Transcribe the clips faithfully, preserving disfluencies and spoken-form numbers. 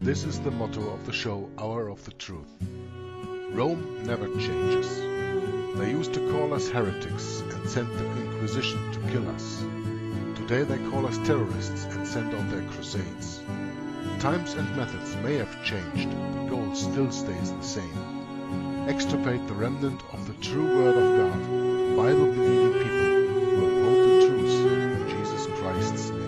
This is the motto of the show Hour of the Truth. Rome never changes. They used to call us heretics and sent the Inquisition to kill us. Today they call us terrorists and send on their crusades. Times and methods may have changed, the goal still stays the same. Extirpate the remnant of the true Word of God, Bible-believing people who uphold the truth in Jesus Christ's name.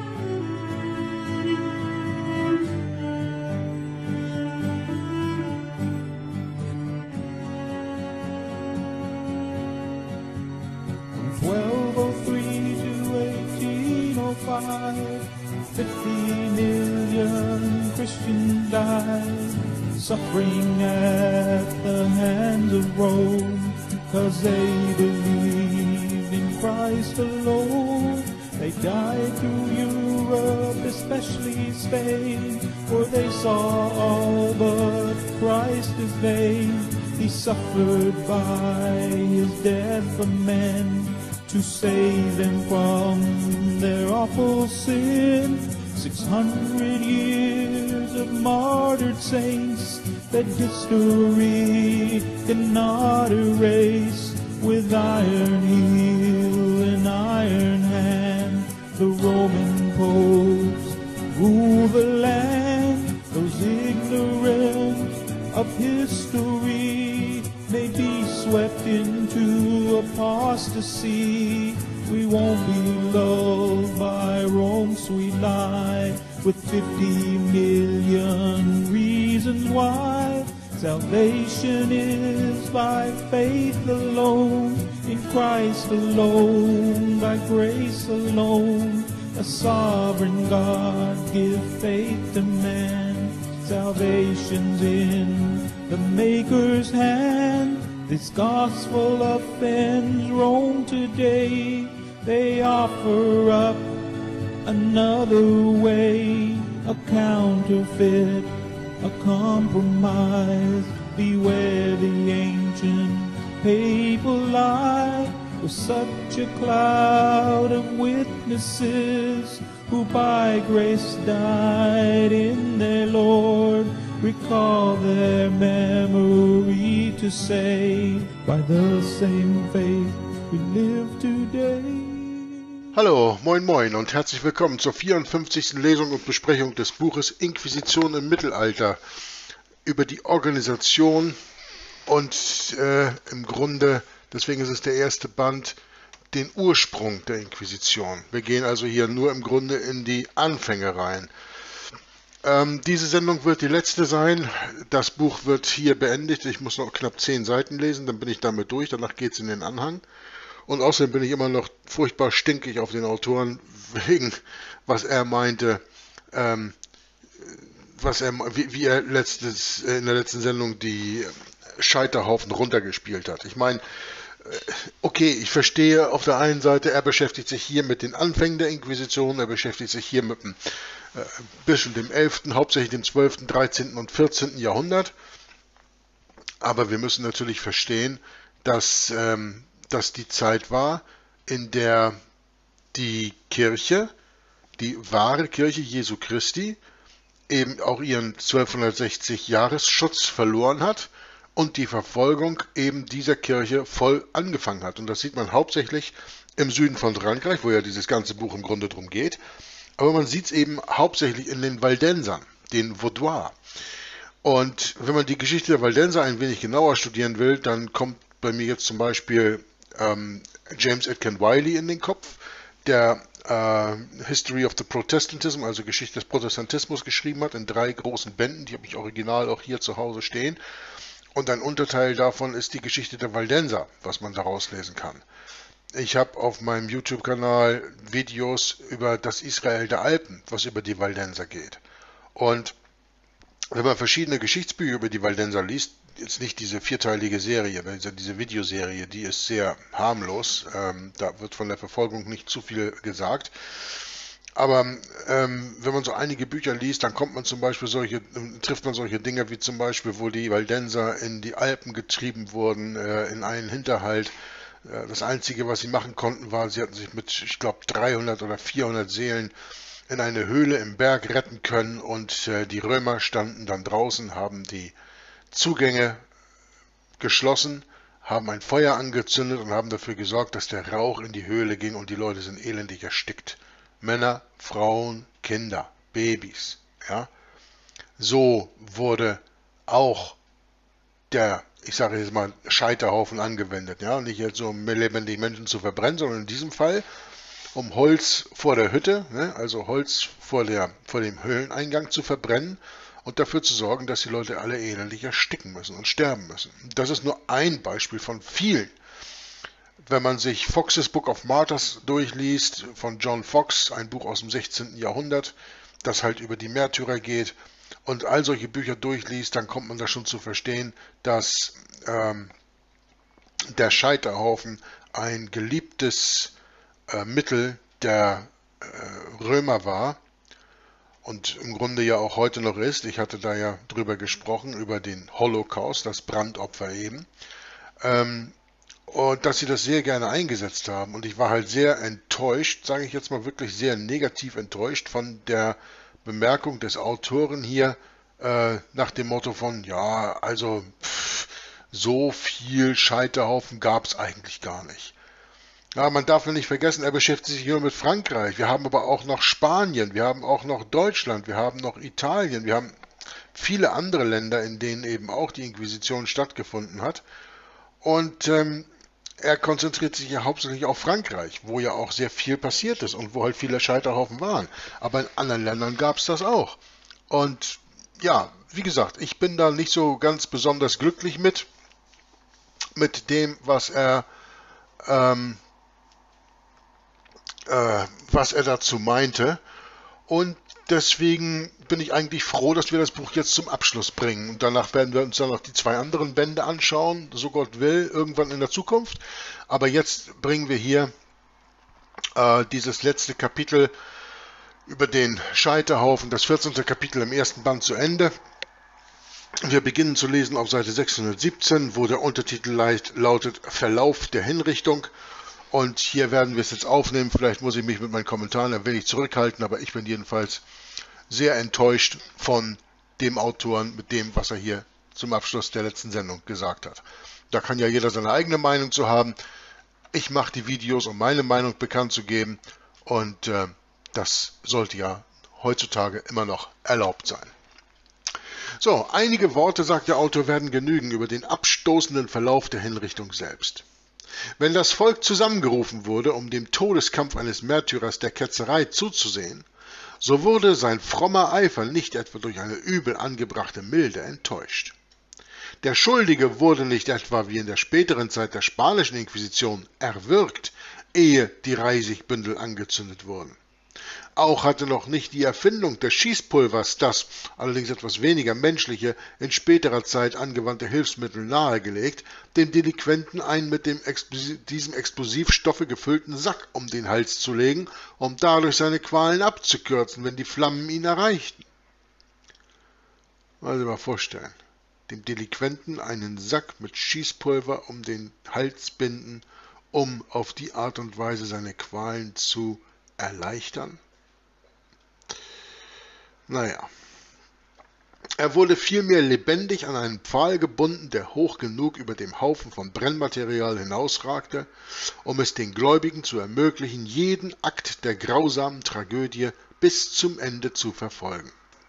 twelve oh three to eighteen oh five, fifty million Christians died, suffering at the hands of Rome, cause they believed in Christ alone. They died through Europe, especially Spain, for they saw all but Christ as vain. He suffered by his death for men, to save them from their awful sin. Six hundred years of martyred saints that history cannot erase. With iron heel and iron hand, the Roman popes rule the land. Those ignorant of history may be swept into apostasy. We won't be lulled by Rome's sweet lie, with fifty million reasons why. Salvation is by faith alone, in Christ alone, by grace alone. A sovereign God give faith to man. Salvation's in the Maker's hand. This gospel offends Rome today. They offer up another way, a counterfeit, a compromise. Beware the ancient papal lie, with such a cloud of witnesses who by grace died in their Lord. Recall their memory to say, by the same faith we live today. Hallo, moin moin und herzlich willkommen zur vierundfünfzigsten Lesung und Besprechung des Buches Inquisition im Mittelalter über die Organisation und äh, im Grunde, deswegen ist es der erste Band, den Ursprung der Inquisition. Wir gehen also hier nur im Grunde in die Anfänge rein. Ähm, diese Sendung wird die letzte sein. Das Buch wird hier beendigt. Ich muss noch knapp zehn Seiten lesen, dann bin ich damit durch. Danach geht es in den Anhang. Und außerdem bin ich immer noch furchtbar stinkig auf den Autoren, wegen, was er meinte, ähm, was er, wie, wie er letztes, in der letzten Sendung die Scheiterhaufen runtergespielt hat. Ich meine, okay, ich verstehe auf der einen Seite, er beschäftigt sich hier mit den Anfängen der Inquisition, er beschäftigt sich hier mit dem äh, bisschen dem elften, hauptsächlich dem zwölften, dreizehnten und vierzehnten Jahrhundert. Aber wir müssen natürlich verstehen, dass ähm, das die Zeit war, in der die Kirche, die wahre Kirche Jesu Christi, eben auch ihren zwölfhundertsechzig Jahresschutz verloren hat und die Verfolgung eben dieser Kirche voll angefangen hat. Und das sieht man hauptsächlich im Süden von Frankreich, wo ja dieses ganze Buch im Grunde drum geht. Aber man sieht es eben hauptsächlich in den Valdensern, den Vaudois. Und wenn man die Geschichte der Valdenser ein wenig genauer studieren will, dann kommt bei mir jetzt zum Beispiel ähm, James Aitken Wiley in den Kopf, der äh, History of the Protestantism, also Geschichte des Protestantismus, geschrieben hat in drei großen Bänden. Die habe ich original auch hier zu Hause stehen. Und ein Unterteil davon ist die Geschichte der Valdenser, was man daraus lesen kann. Ich habe auf meinem YouTube-Kanal Videos über das Israel der Alpen, was über die Valdenser geht. Und wenn man verschiedene Geschichtsbücher über die Valdenser liest, jetzt nicht diese vierteilige Serie, diese Videoserie, die ist sehr harmlos, ähm, da wird von der Verfolgung nicht zu viel gesagt. Aber ähm, wenn man so einige Bücher liest, dann kommt man zum Beispiel solche, trifft man solche Dinge wie zum Beispiel, wo die Valdenser in die Alpen getrieben wurden, äh, in einen Hinterhalt. Äh, das Einzige, was sie machen konnten, war, sie hatten sich mit, ich glaube, dreihundert oder vierhundert Seelen in eine Höhle im Berg retten können, und äh, die Römer standen dann draußen, haben die Zugänge geschlossen, haben ein Feuer angezündet und haben dafür gesorgt, dass der Rauch in die Höhle ging, und die Leute sind elendig erstickt. Männer, Frauen, Kinder, Babys. Ja? So wurde auch der, ich sage jetzt mal, Scheiterhaufen angewendet. Ja? Nicht jetzt so, um lebendige Menschen zu verbrennen, sondern in diesem Fall um Holz vor der Hütte, ne? Also Holz vor, der, vor dem Höhleneingang zu verbrennen und dafür zu sorgen, dass die Leute alle elendig ersticken müssen und sterben müssen. Das ist nur ein Beispiel von vielen. Wenn man sich Fox's Book of Martyrs durchliest, von John Fox, ein Buch aus dem sechzehnten Jahrhundert, das halt über die Märtyrer geht, und all solche Bücher durchliest, dann kommt man da schon zu verstehen, dass ähm, der Scheiterhaufen ein geliebtes äh, Mittel der äh, Römer war und im Grunde ja auch heute noch ist. Ich hatte da ja drüber gesprochen, über den Holocaust, das Brandopfer eben. Ähm, und dass sie das sehr gerne eingesetzt haben. Und ich war halt sehr enttäuscht, sage ich jetzt mal wirklich sehr negativ enttäuscht von der Bemerkung des Autoren hier äh, nach dem Motto von, ja, also pff, so viel Scheiterhaufen gab es eigentlich gar nicht. Ja, man darf nicht vergessen, er beschäftigt sich nur mit Frankreich. Wir haben aber auch noch Spanien, wir haben auch noch Deutschland, wir haben noch Italien, wir haben viele andere Länder, in denen eben auch die Inquisition stattgefunden hat. Und ähm, er konzentriert sich ja hauptsächlich auf Frankreich, wo ja auch sehr viel passiert ist und wo halt viele Scheiterhaufen waren. Aber in anderen Ländern gab es das auch. Und ja, wie gesagt, ich bin da nicht so ganz besonders glücklich mit, mit dem, was er, ähm, äh, was er dazu meinte. Und deswegen bin ich eigentlich froh, dass wir das Buch jetzt zum Abschluss bringen. Und danach werden wir uns dann noch die zwei anderen Bände anschauen, so Gott will, irgendwann in der Zukunft. Aber jetzt bringen wir hier äh, dieses letzte Kapitel über den Scheiterhaufen, das vierzehnte Kapitel im ersten Band, zu Ende. Wir beginnen zu lesen auf Seite sechshundertsiebzehn, wo der Untertitel lautet Verlauf der Hinrichtung. Und hier werden wir es jetzt aufnehmen. Vielleicht muss ich mich mit meinen Kommentaren ein wenig zurückhalten, aber ich bin jedenfalls sehr enttäuscht von dem Autoren, mit dem, was er hier zum Abschluss der letzten Sendung gesagt hat. Da kann ja jeder seine eigene Meinung zu haben. Ich mache die Videos, um meine Meinung bekannt zu geben, und äh, das sollte ja heutzutage immer noch erlaubt sein. So, einige Worte, sagt der Autor, werden genügen über den abstoßenden Verlauf der Hinrichtung selbst. Wenn das Volk zusammengerufen wurde, um dem Todeskampf eines Märtyrers der Ketzerei zuzusehen, so wurde sein frommer Eifer nicht etwa durch eine übel angebrachte Milde enttäuscht. Der Schuldige wurde nicht etwa wie in der späteren Zeit der spanischen Inquisition erwürgt, ehe die Reisigbündel angezündet wurden. Auch hatte noch nicht die Erfindung des Schießpulvers das, allerdings etwas weniger menschliche, in späterer Zeit angewandte Hilfsmittel nahegelegt, dem Delinquenten einen mit dem Explosi- diesem Explosivstoffe gefüllten Sack um den Hals zu legen, um dadurch seine Qualen abzukürzen, wenn die Flammen ihn erreichten. Mal sich mal vorstellen, dem Delinquenten einen Sack mit Schießpulver um den Hals binden, um auf die Art und Weise seine Qualen zu erleichtern. Naja, er wurde vielmehr lebendig an einen Pfahl gebunden, der hoch genug über dem Haufen von Brennmaterial hinausragte, um es den Gläubigen zu ermöglichen, jeden Akt der grausamen Tragödie bis zum Ende zu verfolgen.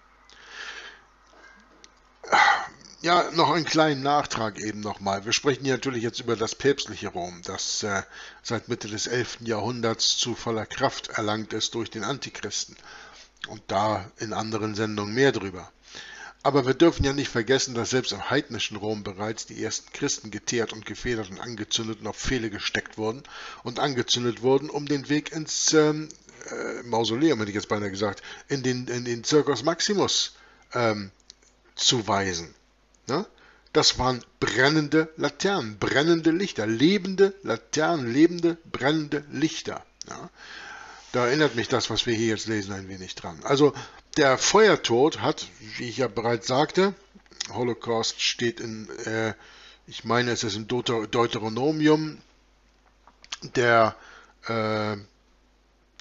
Ja, noch einen kleinen Nachtrag eben nochmal. Wir sprechen hier natürlich jetzt über das päpstliche Rom, das äh, seit Mitte des elften Jahrhunderts zu voller Kraft erlangt ist durch den Antichristen. Und da in anderen Sendungen mehr drüber. Aber wir dürfen ja nicht vergessen, dass selbst im heidnischen Rom bereits die ersten Christen geteert und gefedert und angezündet und auf Pfähle gesteckt wurden und angezündet wurden, um den Weg ins ähm, äh, Mausoleum, hätte ich jetzt beinahe gesagt, in den, in den Circus Maximus ähm, zu weisen. Ne? Das waren brennende Laternen, brennende Lichter, lebende Laternen, lebende, brennende Lichter. Ja? Da erinnert mich das, was wir hier jetzt lesen, ein wenig dran. Also der Feuertod hat, wie ich ja bereits sagte, Holocaust steht in, äh, ich meine, es ist im Deuter Deuteronomium, der äh,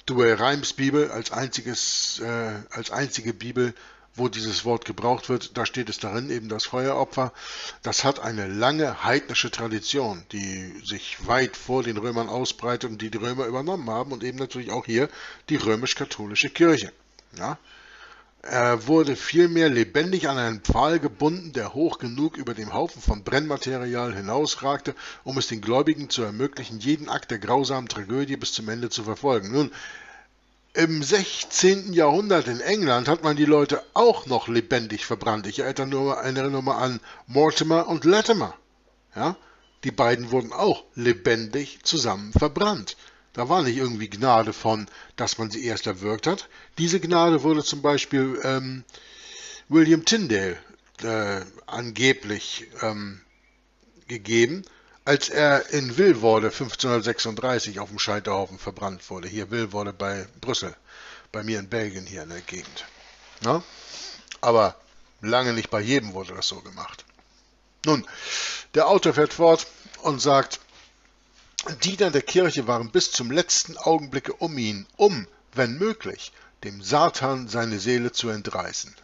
Douay-Rheims-Bibel als, einziges, äh, als einzige Bibel, wo dieses Wort gebraucht wird, da steht es darin, eben das Feueropfer. Das hat eine lange heidnische Tradition, die sich weit vor den Römern ausbreitet und die die Römer übernommen haben und eben natürlich auch hier die römisch-katholische Kirche. Ja? Er wurde vielmehr lebendig an einen Pfahl gebunden, der hoch genug über dem Haufen von Brennmaterial hinausragte, um es den Gläubigen zu ermöglichen, jeden Akt der grausamen Tragödie bis zum Ende zu verfolgen. Nun, im sechzehnten Jahrhundert in England hat man die Leute auch noch lebendig verbrannt. Ich erinnere nur, erinnere nur mal an Mortimer und Latimer. Ja? Die beiden wurden auch lebendig zusammen verbrannt. Da war nicht irgendwie Gnade von, dass man sie erst erwürgt hat. Diese Gnade wurde zum Beispiel ähm, William Tyndale äh, angeblich ähm, gegeben, als er in Vilvoorde fünfzehnhundertsechsunddreißig auf dem Scheiterhaufen verbrannt wurde. Hier Vilvoorde bei Brüssel, bei mir in Belgien hier in der Gegend. Ja? Aber lange nicht bei jedem wurde das so gemacht. Nun, der Autor fährt fort und sagt, Diener der Kirche waren bis zum letzten Augenblicke um ihn, um, wenn möglich, dem Satan seine Seele zu entreißen.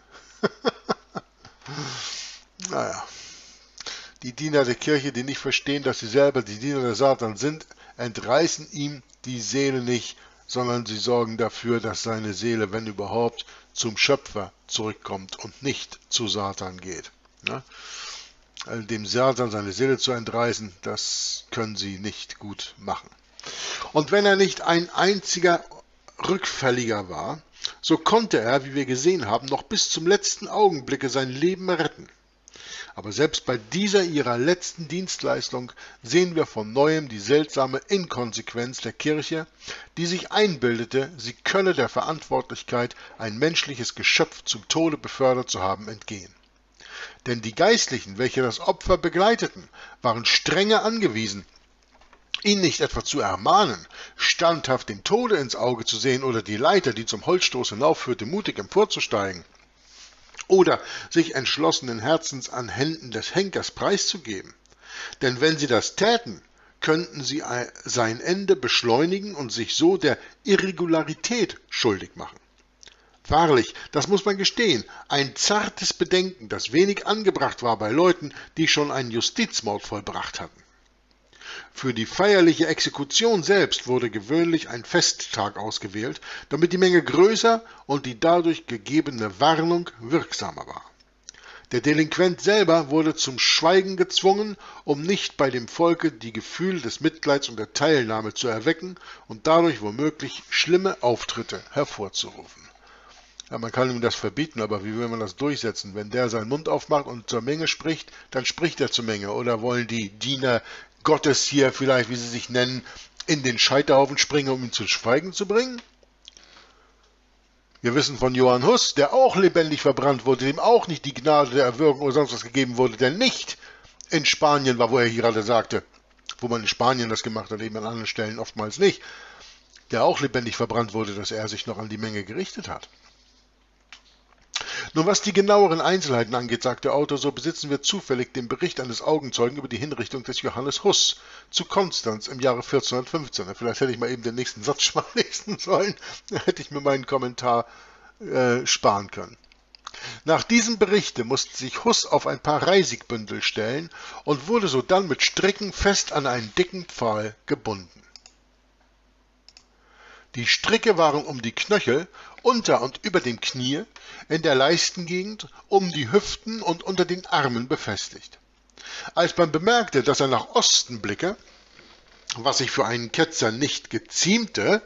Naja. Die Diener der Kirche, die nicht verstehen, dass sie selber die Diener der Satan sind, entreißen ihm die Seele nicht, sondern sie sorgen dafür, dass seine Seele, wenn überhaupt, zum Schöpfer zurückkommt und nicht zu Satan geht. Ja? Also dem Satan seine Seele zu entreißen, das können sie nicht gut machen. Und wenn er nicht ein einziger Rückfälliger war, so konnte er, wie wir gesehen haben, noch bis zum letzten Augenblicke sein Leben retten. Aber selbst bei dieser ihrer letzten Dienstleistung sehen wir von neuem die seltsame Inkonsequenz der Kirche, die sich einbildete, sie könne der Verantwortlichkeit, ein menschliches Geschöpf zum Tode befördert zu haben, entgehen. Denn die Geistlichen, welche das Opfer begleiteten, waren strenge angewiesen, ihn nicht etwa zu ermahnen, standhaft dem Tode ins Auge zu sehen oder die Leiter, die zum Holzstoß hinaufführte, mutig emporzusteigen, oder sich entschlossenen Herzens an Händen des Henkers preiszugeben. Denn wenn sie das täten, könnten sie sein Ende beschleunigen und sich so der Irregularität schuldig machen. Wahrlich, das muss man gestehen, ein zartes Bedenken, das wenig angebracht war bei Leuten, die schon einen Justizmord vollbracht hatten. Für die feierliche Exekution selbst wurde gewöhnlich ein Festtag ausgewählt, damit die Menge größer und die dadurch gegebene Warnung wirksamer war. Der Delinquent selber wurde zum Schweigen gezwungen, um nicht bei dem Volke die Gefühle des Mitleids und der Teilnahme zu erwecken und dadurch womöglich schlimme Auftritte hervorzurufen. Ja, man kann ihm das verbieten, aber wie will man das durchsetzen? Wenn der seinen Mund aufmacht und zur Menge spricht, dann spricht er zur Menge. Oder wollen die Diener Gottes hier vielleicht, wie sie sich nennen, in den Scheiterhaufen springen, um ihn zu Schweigen zu bringen? Wir wissen von Johann Hus, der auch lebendig verbrannt wurde, dem auch nicht die Gnade der Erwürgung oder sonst was gegeben wurde, der nicht in Spanien war, wo er hier gerade sagte, wo man in Spanien das gemacht hat, eben an anderen Stellen oftmals nicht, der auch lebendig verbrannt wurde, dass er sich noch an die Menge gerichtet hat. Nun, was die genaueren Einzelheiten angeht, sagt der Autor, so besitzen wir zufällig den Bericht eines Augenzeugen über die Hinrichtung des Johannes Hus zu Konstanz im Jahre vierzehnhundertfünfzehn. Vielleicht hätte ich mal eben den nächsten Satz schon mal lesen sollen, dann hätte ich mir meinen Kommentar äh, sparen können. Nach diesem Berichte musste sich Hus auf ein paar Reisigbündel stellen und wurde sodann mit Stricken fest an einen dicken Pfahl gebunden. Die Stricke waren um die Knöchel, unter und über dem Knie, in der Leistengegend, um die Hüften und unter den Armen befestigt. Als man bemerkte, dass er nach Osten blicke, was sich für einen Ketzer nicht geziemte,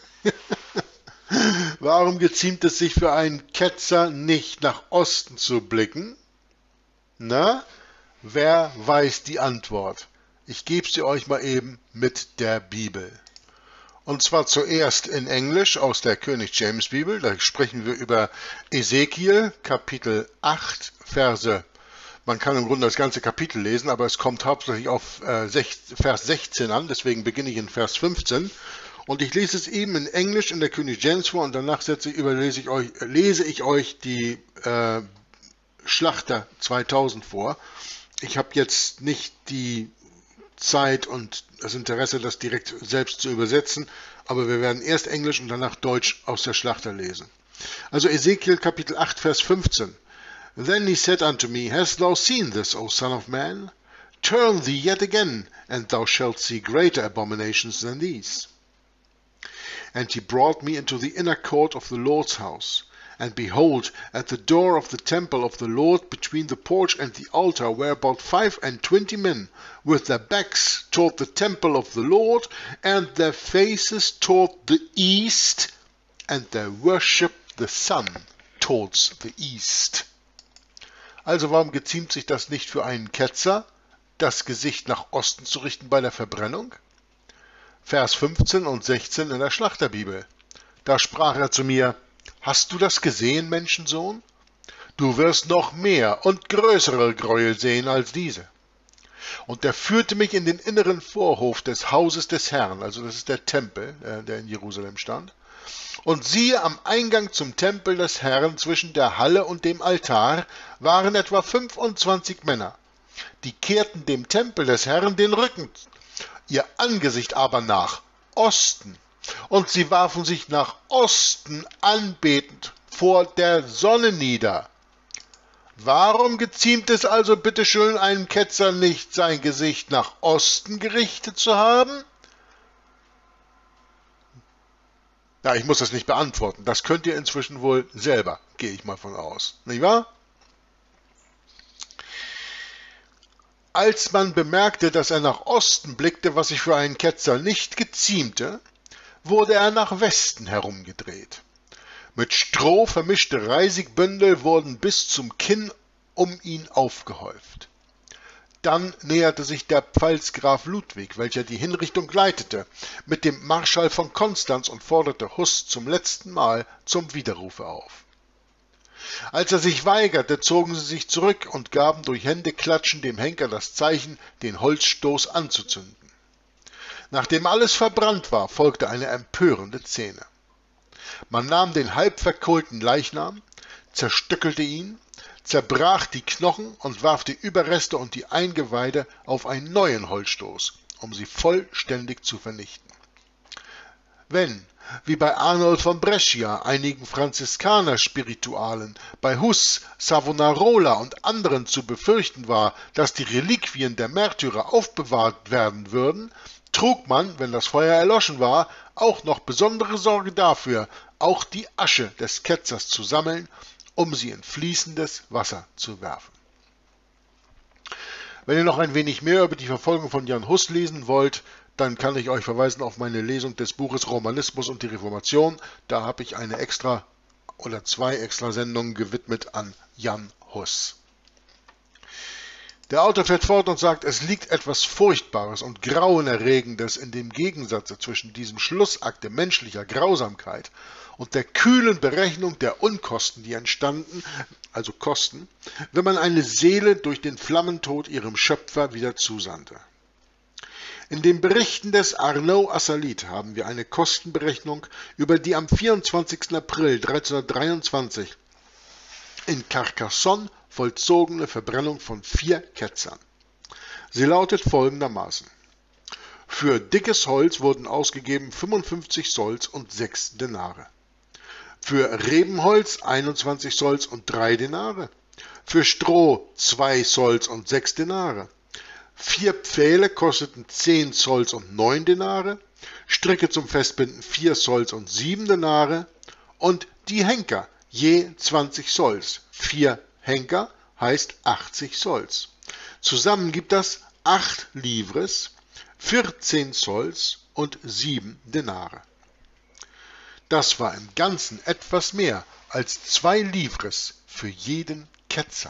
warum geziemt es sich für einen Ketzer nicht nach Osten zu blicken? Na, wer weiß die Antwort? Ich gebe sie euch mal eben mit der Bibel. Und zwar zuerst in Englisch aus der König James Bibel. Da sprechen wir über Ezekiel, Kapitel acht, Verse. Man kann im Grunde das ganze Kapitel lesen, aber es kommt hauptsächlich auf äh, Vers sechzehn an. Deswegen beginne ich in Vers fünfzehn. Und ich lese es eben in Englisch in der König James vor und danach setze ich, überlese ich euch, lese ich euch die äh, Schlachter zweitausend vor. Ich habe jetzt nicht die Zeit und das Interesse, das direkt selbst zu übersetzen, aber wir werden erst Englisch und danach Deutsch aus der Schlachter lesen. Also Ezekiel Kapitel acht, Vers fünfzehn. Then he said unto me, Hast thou seen this, O son of man? Turn thee yet again, and thou shalt see greater abominations than these. And he brought me into the inner court of the Lord's house. And behold, at the door of the temple of the Lord, between the porch and the altar, were about five and twenty men, with their backs toward the temple of the Lord, and their faces toward the east, and they worshipped the sun towards the east. Also warum geziemt sich das nicht für einen Ketzer, das Gesicht nach Osten zu richten bei der Verbrennung? Vers fünfzehn und sechzehn in der Schlachterbibel. Da sprach er zu mir, Hast du das gesehen, Menschensohn? Du wirst noch mehr und größere Gräuel sehen als diese. Und er führte mich in den inneren Vorhof des Hauses des Herrn, also das ist der Tempel, der in Jerusalem stand. Und siehe, am Eingang zum Tempel des Herrn zwischen der Halle und dem Altar waren etwa fünfundzwanzig Männer. Die kehrten dem Tempel des Herrn den Rücken, ihr Angesicht aber nach Osten. Und sie warfen sich nach Osten anbetend vor der Sonne nieder. Warum geziemt es also bitteschön einem Ketzer nicht, sein Gesicht nach Osten gerichtet zu haben? Ja, ich muss das nicht beantworten. Das könnt ihr inzwischen wohl selber, gehe ich mal von aus. Nicht wahr? Als man bemerkte, dass er nach Osten blickte, was sich für einen Ketzer nicht geziemte, wurde er nach Westen herumgedreht. Mit Stroh vermischte Reisigbündel wurden bis zum Kinn um ihn aufgehäuft. Dann näherte sich der Pfalzgraf Ludwig, welcher die Hinrichtung leitete, mit dem Marschall von Konstanz und forderte Hus zum letzten Mal zum Widerrufe auf. Als er sich weigerte, zogen sie sich zurück und gaben durch Händeklatschen dem Henker das Zeichen, den Holzstoß anzuzünden. Nachdem alles verbrannt war, folgte eine empörende Szene. Man nahm den halb verkohlten Leichnam, zerstückelte ihn, zerbrach die Knochen und warf die Überreste und die Eingeweide auf einen neuen Holzstoß, um sie vollständig zu vernichten. Wenn, wie bei Arnold von Brescia, einigen Franziskaner-Spiritualen, bei Hus, Savonarola und anderen zu befürchten war, dass die Reliquien der Märtyrer aufbewahrt werden würden, trug man, wenn das Feuer erloschen war, auch noch besondere Sorge dafür, auch die Asche des Ketzers zu sammeln, um sie in fließendes Wasser zu werfen. Wenn ihr noch ein wenig mehr über die Verfolgung von Jan Hus lesen wollt, dann kann ich euch verweisen auf meine Lesung des Buches Romanismus und die Reformation. Da habe ich eine extra oder zwei extra Sendungen gewidmet an Jan Hus. Der Autor fährt fort und sagt, es liegt etwas Furchtbares und Grauenerregendes in dem Gegensatze zwischen diesem Schlussakte menschlicher Grausamkeit und der kühlen Berechnung der Unkosten, die entstanden, also Kosten, wenn man eine Seele durch den Flammentod ihrem Schöpfer wieder zusandte. In den Berichten des Arnaud Assalit haben wir eine Kostenberechnung über die am vierundzwanzigsten April dreizehnhundertdreiundzwanzig in Carcassonne vollzogene Verbrennung von vier Ketzern. Sie lautet folgendermaßen. Für dickes Holz wurden ausgegeben fünfundfünfzig Sols und sechs Denare. Für Rebenholz einundzwanzig Sols und drei Denare. Für Stroh zwei Sols und sechs Denare. Vier Pfähle kosteten zehn Sols und neun Denare. Stricke zum Festbinden vier Sols und sieben Denare. Und die Henker je zwanzig Sols. Vier Henker heißt achtzig Sols. Zusammen gibt das acht Livres, vierzehn Sols und sieben Denare. Das war im Ganzen etwas mehr als zwei Livres für jeden Ketzer.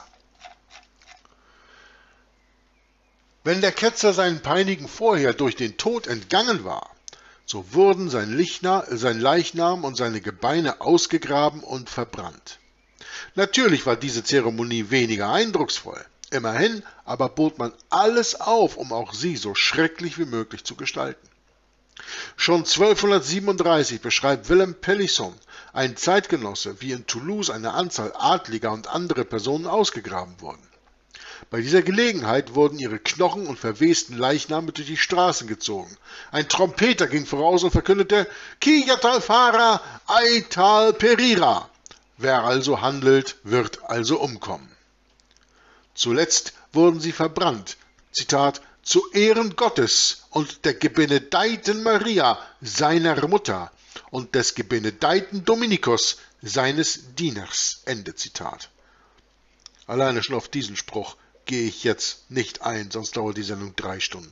Wenn der Ketzer seinen Peinigen vorher durch den Tod entgangen war, so wurden sein Leichnam und seine Gebeine ausgegraben und verbrannt. Natürlich war diese Zeremonie weniger eindrucksvoll, immerhin aber bot man alles auf, um auch sie so schrecklich wie möglich zu gestalten. Schon zwölfhundertsiebenunddreißig beschreibt Willem Pelisson, ein Zeitgenosse, wie in Toulouse eine Anzahl Adliger und andere Personen ausgegraben wurden. Bei dieser Gelegenheit wurden ihre Knochen und verwesten Leichname durch die Straßen gezogen. Ein Trompeter ging voraus und verkündete, Kijatal Fara, Aital Perira. Wer also handelt, wird also umkommen. Zuletzt wurden sie verbrannt, Zitat, zu Ehren Gottes und der gebenedeiten Maria, seiner Mutter, und des gebenedeiten Dominikus, seines Dieners. Ende Zitat. Alleine schon auf diesen Spruch gehe ich jetzt nicht ein, sonst dauert die Sendung drei Stunden.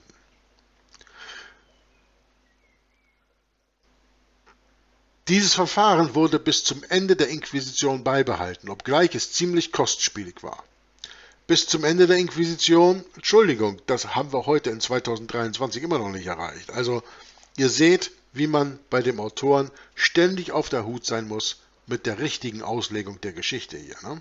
Dieses Verfahren wurde bis zum Ende der Inquisition beibehalten, obgleich es ziemlich kostspielig war. Bis zum Ende der Inquisition, Entschuldigung, das haben wir heute in zweitausenddreiundzwanzig immer noch nicht erreicht. Also ihr seht, wie man bei dem Autoren ständig auf der Hut sein muss mit der richtigen Auslegung der Geschichte hier, ne?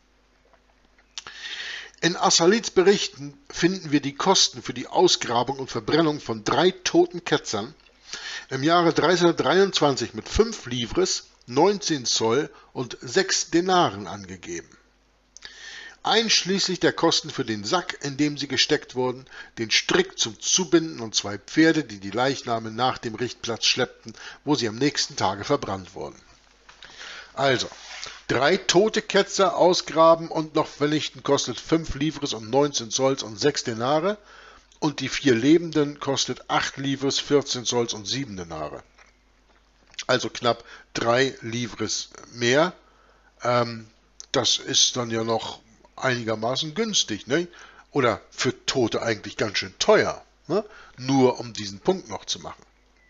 In As-Salids Berichten finden wir die Kosten für die Ausgrabung und Verbrennung von drei toten Ketzern im Jahre dreihundertdreiundzwanzig mit fünf Livres, neunzehn Zoll und sechs Denaren angegeben. Einschließlich der Kosten für den Sack, in dem sie gesteckt wurden, den Strick zum Zubinden und zwei Pferde, die die Leichname nach dem Richtplatz schleppten, wo sie am nächsten Tage verbrannt wurden. Also, drei tote Ketzer ausgraben und noch vernichten kostet fünf Livres und neunzehn Zolls und sechs Denare und die vier Lebenden kostet acht Livres, vierzehn Zolls und sieben Denare. Also knapp drei Livres mehr. Ähm, das ist dann ja noch einigermaßen günstig, ne? Oder für Tote eigentlich ganz schön teuer, ne? Nur um diesen Punkt noch zu machen.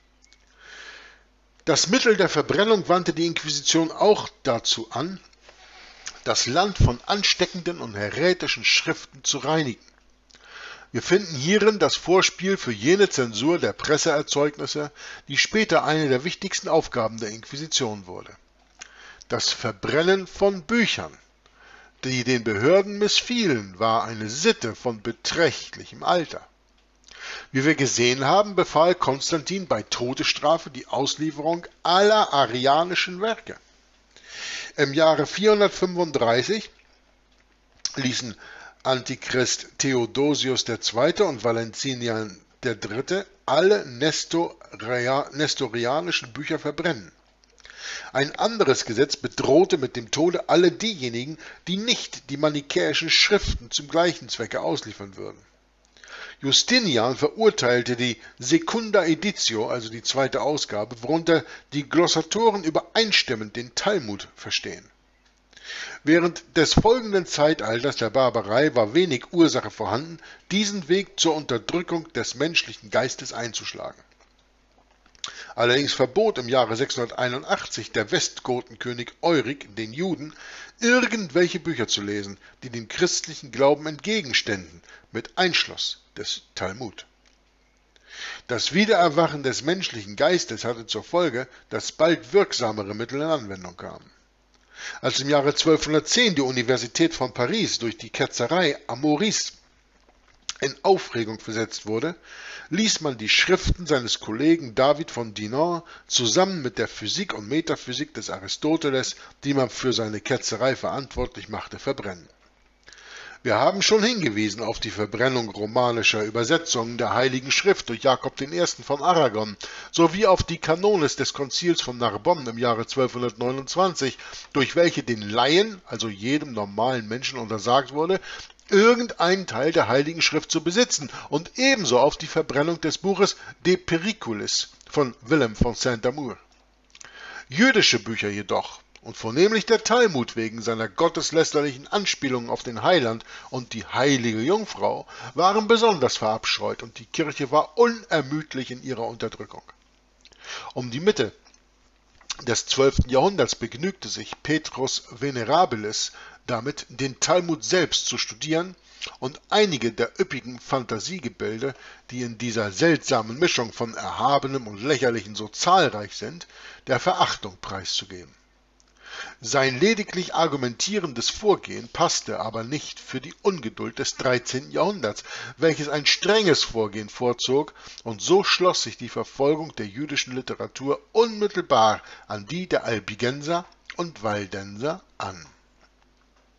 Das Mittel der Verbrennung wandte die Inquisition auch dazu an, das Land von ansteckenden und häretischen Schriften zu reinigen. Wir finden hierin das Vorspiel für jene Zensur der Presseerzeugnisse, die später eine der wichtigsten Aufgaben der Inquisition wurde. Das Verbrennen von Büchern, die den Behörden missfielen, war eine Sitte von beträchtlichem Alter. Wie wir gesehen haben, befahl Konstantin bei Todesstrafe die Auslieferung aller arianischen Werke. Im Jahre vierhundertfünfunddreißig ließen Antichrist Theodosius der Zweite und Valentinian der Dritte alle Nestoria- nestorianischen Bücher verbrennen. Ein anderes Gesetz bedrohte mit dem Tode alle diejenigen, die nicht die manichäischen Schriften zum gleichen Zwecke ausliefern würden. Justinian verurteilte die Secunda Editio, also die zweite Ausgabe, worunter die Glossatoren übereinstimmend den Talmud verstehen. Während des folgenden Zeitalters der Barbarei war wenig Ursache vorhanden, diesen Weg zur Unterdrückung des menschlichen Geistes einzuschlagen. Allerdings verbot im Jahre sechshunderteinundachtzig der Westgotenkönig Eurik den Juden, irgendwelche Bücher zu lesen, die dem christlichen Glauben entgegenständen, mit Einschluss des Talmud. Das Wiedererwachen des menschlichen Geistes hatte zur Folge, dass bald wirksamere Mittel in Anwendung kamen. Als im Jahre zwölfhundertzehn die Universität von Paris durch die Ketzerei Amoris in Aufregung versetzt wurde, ließ man die Schriften seines Kollegen David von Dinan zusammen mit der Physik und Metaphysik des Aristoteles, die man für seine Ketzerei verantwortlich machte, verbrennen. Wir haben schon hingewiesen auf die Verbrennung romanischer Übersetzungen der Heiligen Schrift durch Jakob den Ersten von Aragon sowie auf die Kanones des Konzils von Narbonne im Jahre zwölfhundertneunundzwanzig, durch welche den Laien, also jedem normalen Menschen, untersagt wurde, irgendeinen Teil der Heiligen Schrift zu besitzen, und ebenso auf die Verbrennung des Buches De Periculis von Willem von Saint-Amour. Jüdische Bücher jedoch, und vornehmlich der Talmud wegen seiner gotteslästerlichen Anspielungen auf den Heiland und die heilige Jungfrau, waren besonders verabscheut, und die Kirche war unermüdlich in ihrer Unterdrückung. Um die Mitte des zwölften Jahrhunderts begnügte sich Petrus Venerabilis damit, den Talmud selbst zu studieren und einige der üppigen Fantasiegebilde, die in dieser seltsamen Mischung von Erhabenem und Lächerlichem so zahlreich sind, der Verachtung preiszugeben. Sein lediglich argumentierendes Vorgehen passte aber nicht für die Ungeduld des dreizehnten Jahrhunderts, welches ein strenges Vorgehen vorzog, und so schloss sich die Verfolgung der jüdischen Literatur unmittelbar an die der Albigenser und Waldenser an.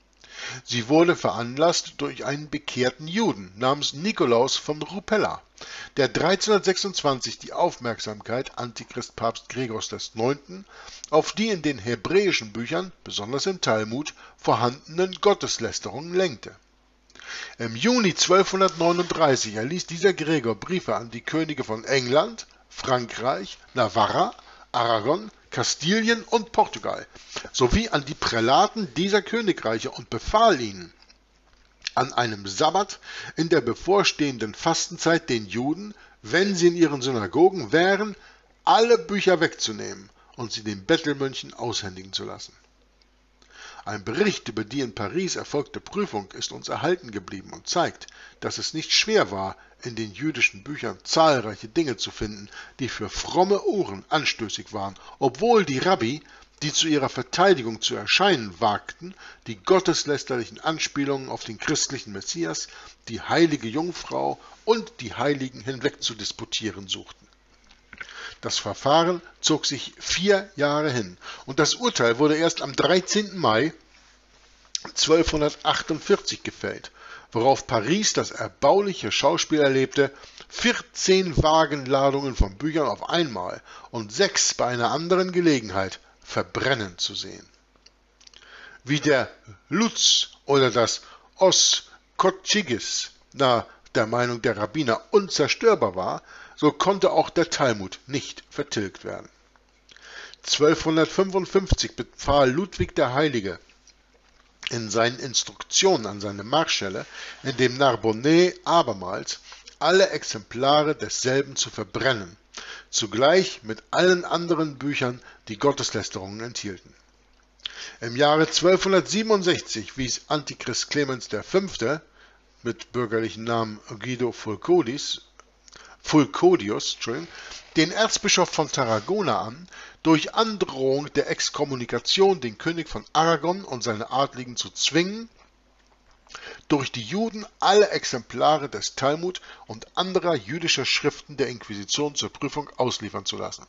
Sie wurde veranlasst durch einen bekehrten Juden namens Nikolaus von Rupella, der dreizehnhundertsechsundzwanzig die Aufmerksamkeit Antichrist Papst Gregors des Neunten auf die in den hebräischen Büchern, besonders im Talmud, vorhandenen Gotteslästerungen lenkte. Im Juni zwölfhundertneununddreißig erließ dieser Gregor Briefe an die Könige von England, Frankreich, Navarra, Aragon, Kastilien und Portugal, sowie an die Prälaten dieser Königreiche und befahl ihnen, an einem Sabbat in der bevorstehenden Fastenzeit den Juden, wenn sie in ihren Synagogen wären, alle Bücher wegzunehmen und sie den Bettelmönchen aushändigen zu lassen. Ein Bericht über die in Paris erfolgte Prüfung ist uns erhalten geblieben und zeigt, dass es nicht schwer war, in den jüdischen Büchern zahlreiche Dinge zu finden, die für fromme Ohren anstößig waren, obwohl die Rabbi, die zu ihrer Verteidigung zu erscheinen wagten, die gotteslästerlichen Anspielungen auf den christlichen Messias, die heilige Jungfrau und die Heiligen hinwegzudisputieren suchten. Das Verfahren zog sich vier Jahre hin und das Urteil wurde erst am dreizehnten Mai zwölfhundertachtundvierzig gefällt, worauf Paris das erbauliche Schauspiel erlebte, vierzehn Wagenladungen von Büchern auf einmal und sechs bei einer anderen Gelegenheit verbrennen zu sehen. Wie der Lutz oder das Os Kotschigis nach der Meinung der Rabbiner unzerstörbar war, so konnte auch der Talmud nicht vertilgt werden. zwölfhundertfünfundfünfzig befahl Ludwig der Heilige in seinen Instruktionen an seine Marschälle in dem Narbonne abermals alle Exemplare desselben zu verbrennen, zugleich mit allen anderen Büchern, die Gotteslästerungen enthielten. Im Jahre zwölfhundertsiebenundsechzig wies Antichrist Clemens der Fünfte mit bürgerlichen Namen Guido Fulcodius, Fulcodius den Erzbischof von Tarragona an, durch Androhung der Exkommunikation den König von Aragon und seine Adligen zu zwingen, durch die Juden alle Exemplare des Talmud und anderer jüdischer Schriften der Inquisition zur Prüfung ausliefern zu lassen.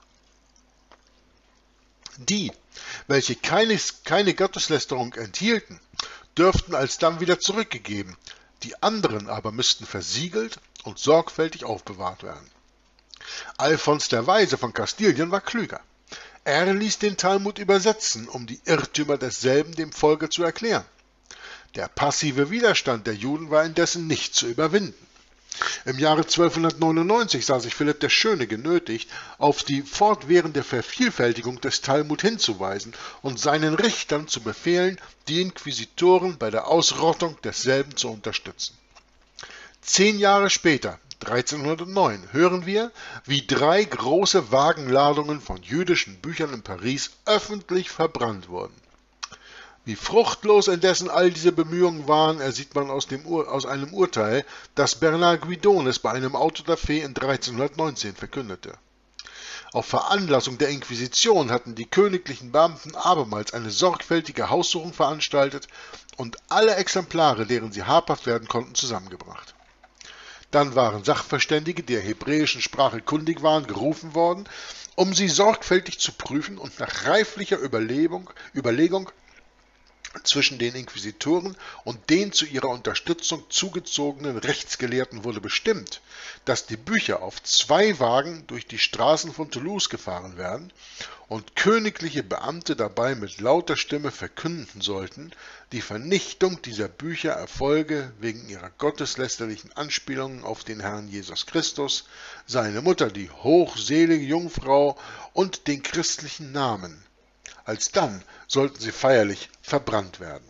Die, welche keine, keine Gotteslästerung enthielten, dürften alsdann wieder zurückgegeben, die anderen aber müssten versiegelt und sorgfältig aufbewahrt werden. Alfons der Weise von Kastilien war klüger. Er ließ den Talmud übersetzen, um die Irrtümer desselben dem Volke zu erklären. Der passive Widerstand der Juden war indessen nicht zu überwinden. Im Jahre zwölfhundertneunundneunzig sah sich Philipp der Schöne genötigt, auf die fortwährende Vervielfältigung des Talmud hinzuweisen und seinen Richtern zu befehlen, die Inquisitoren bei der Ausrottung desselben zu unterstützen. Zehn Jahre später, dreizehnhundertneun, hören wir, wie drei große Wagenladungen von jüdischen Büchern in Paris öffentlich verbrannt wurden. Wie fruchtlos indessen all diese Bemühungen waren, ersieht man aus, dem Ur aus einem Urteil, das Bernard Guidones bei einem Autodafé in dreizehnhundertneunzehn verkündete. Auf Veranlassung der Inquisition hatten die königlichen Beamten abermals eine sorgfältige Haussuchung veranstaltet und alle Exemplare, deren sie habhaft werden konnten, zusammengebracht. Dann waren Sachverständige, die der hebräischen Sprache kundig waren, gerufen worden, um sie sorgfältig zu prüfen und nach reiflicher Überlegung, Überlegung zwischen den Inquisitoren und den zu ihrer Unterstützung zugezogenen Rechtsgelehrten wurde bestimmt, dass die Bücher auf zwei Wagen durch die Straßen von Toulouse gefahren werden und königliche Beamte dabei mit lauter Stimme verkünden sollten, die Vernichtung dieser Bücher erfolge wegen ihrer gotteslästerlichen Anspielungen auf den Herrn Jesus Christus, seine Mutter, die hochselige Jungfrau und den christlichen Namen. Alsdann sollten sie feierlich verbrannt werden.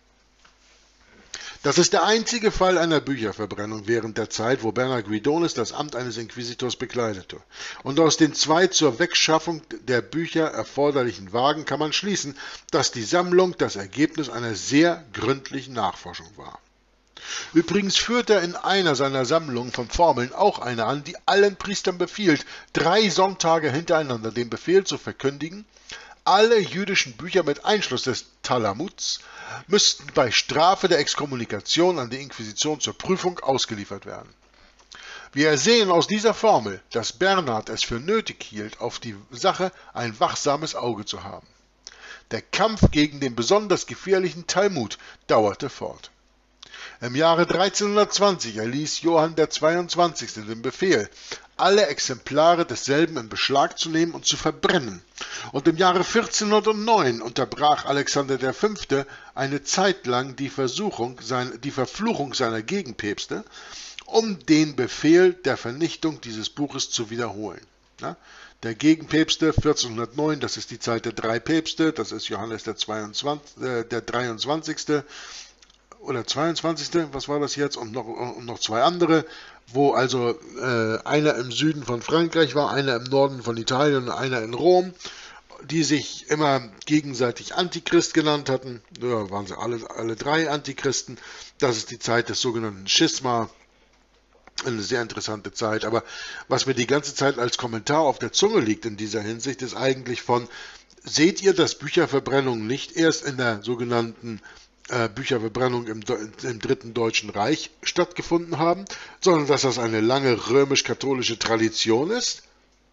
Das ist der einzige Fall einer Bücherverbrennung während der Zeit, wo Bernard Guidones das Amt eines Inquisitors bekleidete. Und aus den zwei zur Wegschaffung der Bücher erforderlichen Wagen kann man schließen, dass die Sammlung das Ergebnis einer sehr gründlichen Nachforschung war. Übrigens führt er in einer seiner Sammlungen von Formeln auch eine an, die allen Priestern befiehlt, drei Sonntage hintereinander den Befehl zu verkündigen, alle jüdischen Bücher mit Einschluss des Talamuds müssten bei Strafe der Exkommunikation an die Inquisition zur Prüfung ausgeliefert werden. Wir sehen aus dieser Formel, dass Bernhard es für nötig hielt, auf die Sache ein wachsames Auge zu haben. Der Kampf gegen den besonders gefährlichen Talmud dauerte fort. Im Jahre dreizehnhundertzwanzig erließ Johann der Zweiundzwanzigste den Befehl, alle Exemplare desselben in Beschlag zu nehmen und zu verbrennen. Und im Jahre vierzehnhundertneun unterbrach Alexander der Fünfte eine Zeit lang die, Versuchung, sein, die Verfluchung seiner Gegenpäpste, um den Befehl der Vernichtung dieses Buches zu wiederholen. Ja? Der Gegenpäpste vierzehnhundertneun, das ist die Zeit der drei Päpste, das ist Johannes der, zweiundzwanzigste, äh, der dreiundzwanzigste oder zweiundzwanzigste, was war das jetzt, und noch, und noch zwei andere, wo also äh, einer im Süden von Frankreich war, einer im Norden von Italien und einer in Rom, die sich immer gegenseitig Antichrist genannt hatten. Ja, waren sie alle, alle drei Antichristen. Das ist die Zeit des sogenannten Schisma. Eine sehr interessante Zeit. Aber was mir die ganze Zeit als Kommentar auf der Zunge liegt in dieser Hinsicht, ist eigentlich von, seht ihr, dass Bücherverbrennungen nicht erst in der sogenannten äh, Bücherverbrennung im, im Dritten Deutschen Reich stattgefunden haben, sondern dass das eine lange römisch-katholische Tradition ist?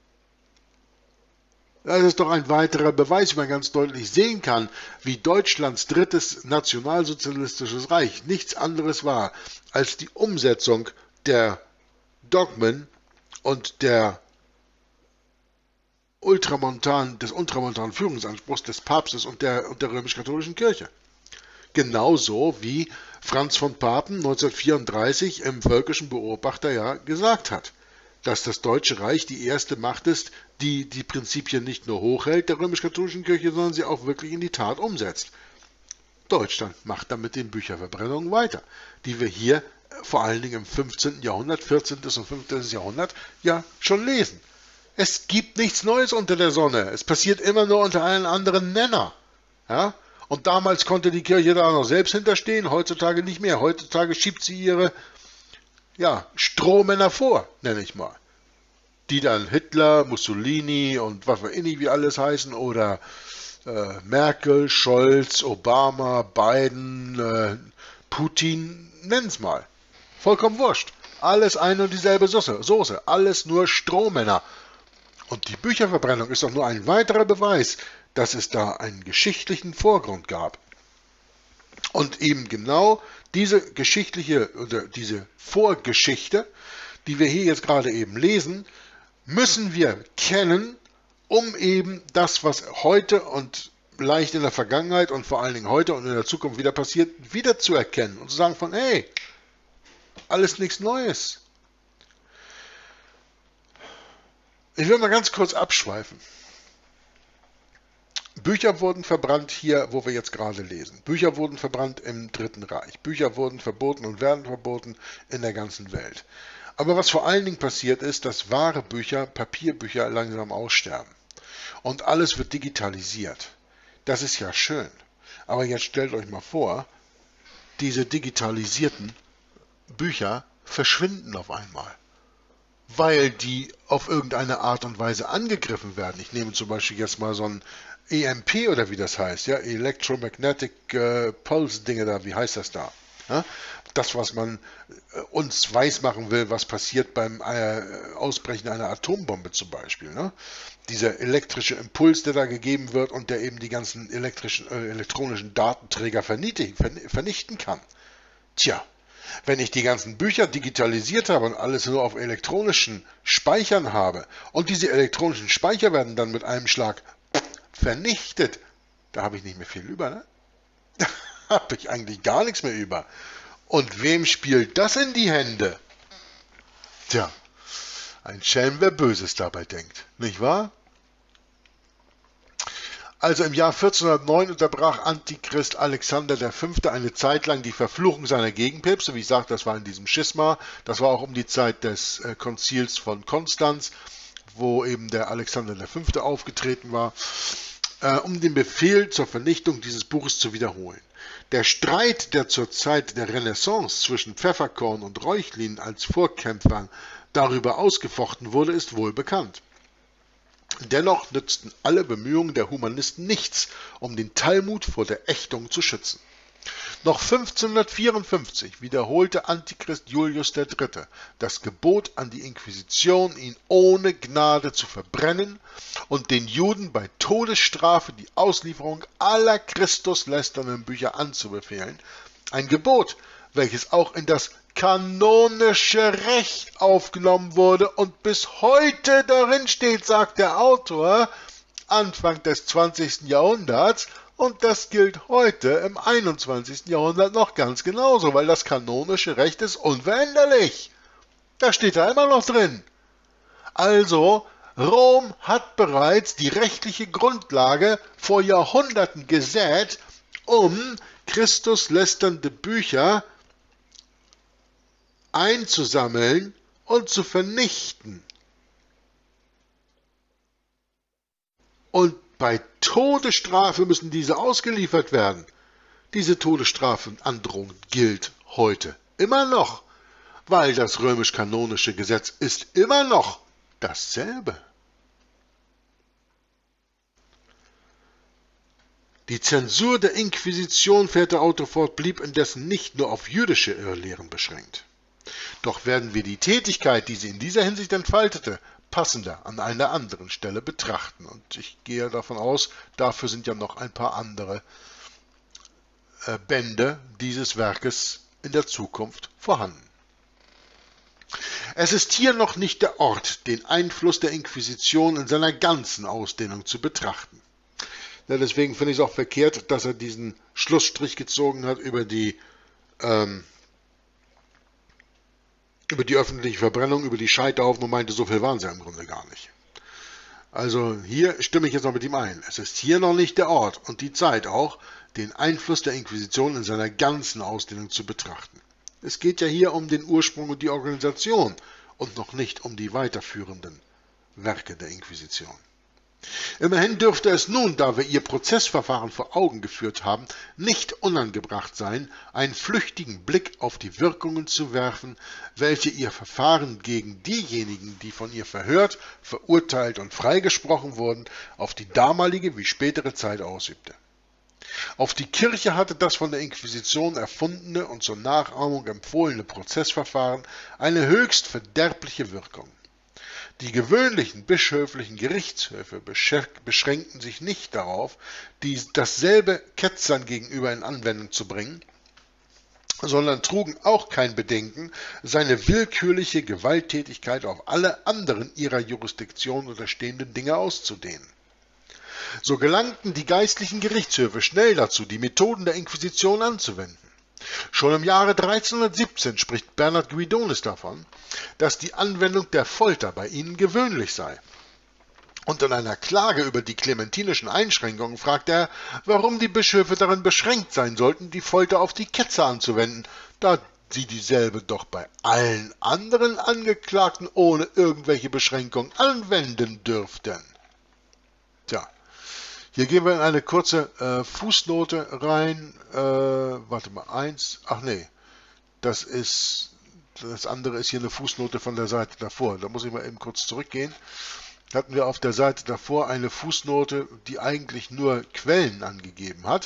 Das ist doch ein weiterer Beweis, wie man ganz deutlich sehen kann, wie Deutschlands drittes nationalsozialistisches Reich nichts anderes war als die Umsetzung der Dogmen und der Ultramontan, des ultramontanen Führungsanspruchs des Papstes und der, und der römisch-katholischen Kirche. Genauso wie Franz von Papen neunzehnhundertvierunddreißig im Völkischen Beobachter ja gesagt hat, dass das Deutsche Reich die erste Macht ist, die die Prinzipien nicht nur hochhält der römisch-katholischen Kirche, sondern sie auch wirklich in die Tat umsetzt. Deutschland macht damit den Bücherverbrennungen weiter, die wir hier vor allen Dingen im fünfzehnten Jahrhundert, vierzehnten und fünfzehnten Jahrhundert ja schon lesen. Es gibt nichts Neues unter der Sonne. Es passiert immer nur unter einem anderen Nenner. Ja? Und damals konnte die Kirche da noch selbst hinterstehen, heutzutage nicht mehr. Heutzutage schiebt sie ihre ja, Strohmänner vor, nenne ich mal. Die dann Hitler, Mussolini und was weiß ich, wie alles heißen, oder äh, Merkel, Scholz, Obama, Biden, äh, Putin, nenn's mal. Vollkommen wurscht. Alles eine und dieselbe Soße, Soße. Alles nur Strohmänner. Und die Bücherverbrennung ist doch nur ein weiterer Beweis, dass es da einen geschichtlichen Vorgrund gab. Und eben genau diese geschichtliche oder diese Vorgeschichte, die wir hier jetzt gerade eben lesen, müssen wir kennen, um eben das, was heute und leicht in der Vergangenheit und vor allen Dingen heute und in der Zukunft wieder passiert, wieder zu erkennen und zu sagen von, hey, alles nichts Neues. Ich will mal ganz kurz abschweifen. Bücher wurden verbrannt hier, wo wir jetzt gerade lesen. Bücher wurden verbrannt im Dritten Reich. Bücher wurden verboten und werden verboten in der ganzen Welt. Aber was vor allen Dingen passiert ist, dass wahre Bücher, Papierbücher langsam aussterben. Und alles wird digitalisiert. Das ist ja schön. Aber jetzt stellt euch mal vor, diese digitalisierten Bücher verschwinden auf einmal, weil die auf irgendeine Art und Weise angegriffen werden. Ich nehme zum Beispiel jetzt mal so ein E M P oder wie das heißt, ja, Electromagnetic äh, Pulse Dinge da, wie heißt das da? Ja? Das, was man äh, uns weismachen will, was passiert beim äh, Ausbrechen einer Atombombe zum Beispiel. Ne? Dieser elektrische Impuls, der da gegeben wird und der eben die ganzen elektrischen, äh, elektronischen Datenträger vernichten, vernichten kann. Tja, wenn ich die ganzen Bücher digitalisiert habe und alles nur auf elektronischen Speichern habe und diese elektronischen Speicher werden dann mit einem Schlag vernichtet, da habe ich nicht mehr viel über, ne? Da habe ich eigentlich gar nichts mehr über. Und wem spielt das in die Hände? Tja, ein Schelm, wer Böses dabei denkt, nicht wahr? Also im Jahr vierzehnhundertneun unterbrach Antichrist Alexander der Fünfte eine Zeit lang die Verfluchung seiner Gegenpäpste. Wie ich sagte, das war in diesem Schisma. Das war auch um die Zeit des äh, Konzils von Konstanz, wo eben der Alexander der Fünfte aufgetreten war, äh, um den Befehl zur Vernichtung dieses Buches zu wiederholen. Der Streit, der zur Zeit der Renaissance zwischen Pfefferkorn und Reuchlin als Vorkämpfern darüber ausgefochten wurde, ist wohl bekannt. Dennoch nützten alle Bemühungen der Humanisten nichts, um den Talmud vor der Ächtung zu schützen. Noch fünfzehnhundertvierundfünfzig wiederholte Antichrist Julius der Dritte das Gebot an die Inquisition, ihn ohne Gnade zu verbrennen und den Juden bei Todesstrafe die Auslieferung aller christuslästernden Bücher anzubefehlen. Ein Gebot, welches auch in das kanonische Recht aufgenommen wurde und bis heute darin steht, sagt der Autor, Anfang des zwanzigsten Jahrhunderts. Und das gilt heute im einundzwanzigsten Jahrhundert noch ganz genauso, weil das kanonische Recht ist unveränderlich. Da steht da immer noch drin. Also, Rom hat bereits die rechtliche Grundlage vor Jahrhunderten gesät, um christuslästernde Bücher einzusammeln und zu vernichten. Und bei Todesstrafe müssen diese ausgeliefert werden. Diese Todesstrafenandrohung gilt heute immer noch, weil das römisch-kanonische Gesetz ist immer noch dasselbe. Die Zensur der Inquisition, fährt der Autor fort, blieb indessen nicht nur auf jüdische Irrlehren beschränkt. Doch werden wir die Tätigkeit, die sie in dieser Hinsicht entfaltete, passender an einer anderen Stelle betrachten. Und ich gehe davon aus, dafür sind ja noch ein paar andere äh, Bände dieses Werkes in der Zukunft vorhanden. Es ist hier noch nicht der Ort, den Einfluss der Inquisition in seiner ganzen Ausdehnung zu betrachten. Ja, deswegen finde ich es auch verkehrt, dass er diesen Schlussstrich gezogen hat über die ähm, über die öffentliche Verbrennung, über die Scheiterhaufen und meinte, so viel waren sie im Grunde gar nicht. Also hier stimme ich jetzt noch mit ihm ein. Es ist hier noch nicht der Ort und die Zeit auch, den Einfluss der Inquisition in seiner ganzen Ausdehnung zu betrachten. Es geht ja hier um den Ursprung und die Organisation und noch nicht um die weiterführenden Werke der Inquisition. Immerhin dürfte es nun, da wir ihr Prozessverfahren vor Augen geführt haben, nicht unangebracht sein, einen flüchtigen Blick auf die Wirkungen zu werfen, welche ihr Verfahren gegen diejenigen, die von ihr verhört, verurteilt und freigesprochen wurden, auf die damalige wie spätere Zeit ausübte. Auf die Kirche hatte das von der Inquisition erfundene und zur Nachahmung empfohlene Prozessverfahren eine höchst verderbliche Wirkung. Die gewöhnlichen bischöflichen Gerichtshöfe beschränkten sich nicht darauf, die, dasselbe Ketzern gegenüber in Anwendung zu bringen, sondern trugen auch kein Bedenken, seine willkürliche Gewalttätigkeit auf alle anderen ihrer Jurisdiktion unterstehenden Dinge auszudehnen. So gelangten die geistlichen Gerichtshöfe schnell dazu, die Methoden der Inquisition anzuwenden. Schon im Jahre dreizehnhundertsiebzehn spricht Bernhard Guidonis davon, dass die Anwendung der Folter bei ihnen gewöhnlich sei. Und in einer Klage über die clementinischen Einschränkungen fragt er, warum die Bischöfe darin beschränkt sein sollten, die Folter auf die Ketzer anzuwenden, da sie dieselbe doch bei allen anderen Angeklagten ohne irgendwelche Beschränkung anwenden dürften. Tja. Hier gehen wir in eine kurze äh, Fußnote rein. Äh, warte mal, eins. Ach nee, das ist, das andere ist hier eine Fußnote von der Seite davor. Da muss ich mal eben kurz zurückgehen. Hatten wir auf der Seite davor eine Fußnote, die eigentlich nur Quellen angegeben hat.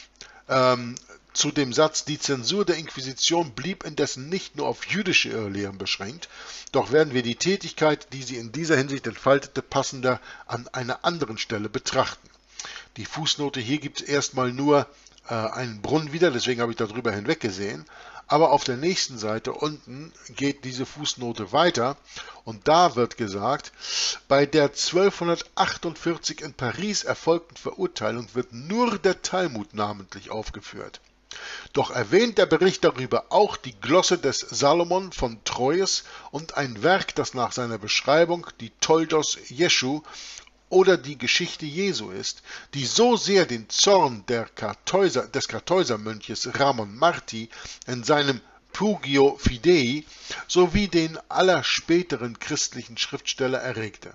Ähm, zu dem Satz, die Zensur der Inquisition blieb indessen nicht nur auf jüdische Irrlehren beschränkt, doch werden wir die Tätigkeit, die sie in dieser Hinsicht entfaltete, passender an einer anderen Stelle betrachten. Die Fußnote hier gibt es erstmal nur äh, einen Brunnen wieder, deswegen habe ich darüber hinweggesehen. Aber auf der nächsten Seite unten geht diese Fußnote weiter und da wird gesagt, bei der zwölfhundertachtundvierzig in Paris erfolgten Verurteilung wird nur der Talmud namentlich aufgeführt. Doch erwähnt der Bericht darüber auch die Glosse des Salomon von Troyes und ein Werk, das nach seiner Beschreibung die Toldos Jeschu oder die Geschichte Jesu ist, die so sehr den Zorn der Kartäuser, des Kartäusermönches Ramon Marti in seinem Pugio Fidei sowie den aller späteren christlichen Schriftsteller erregte.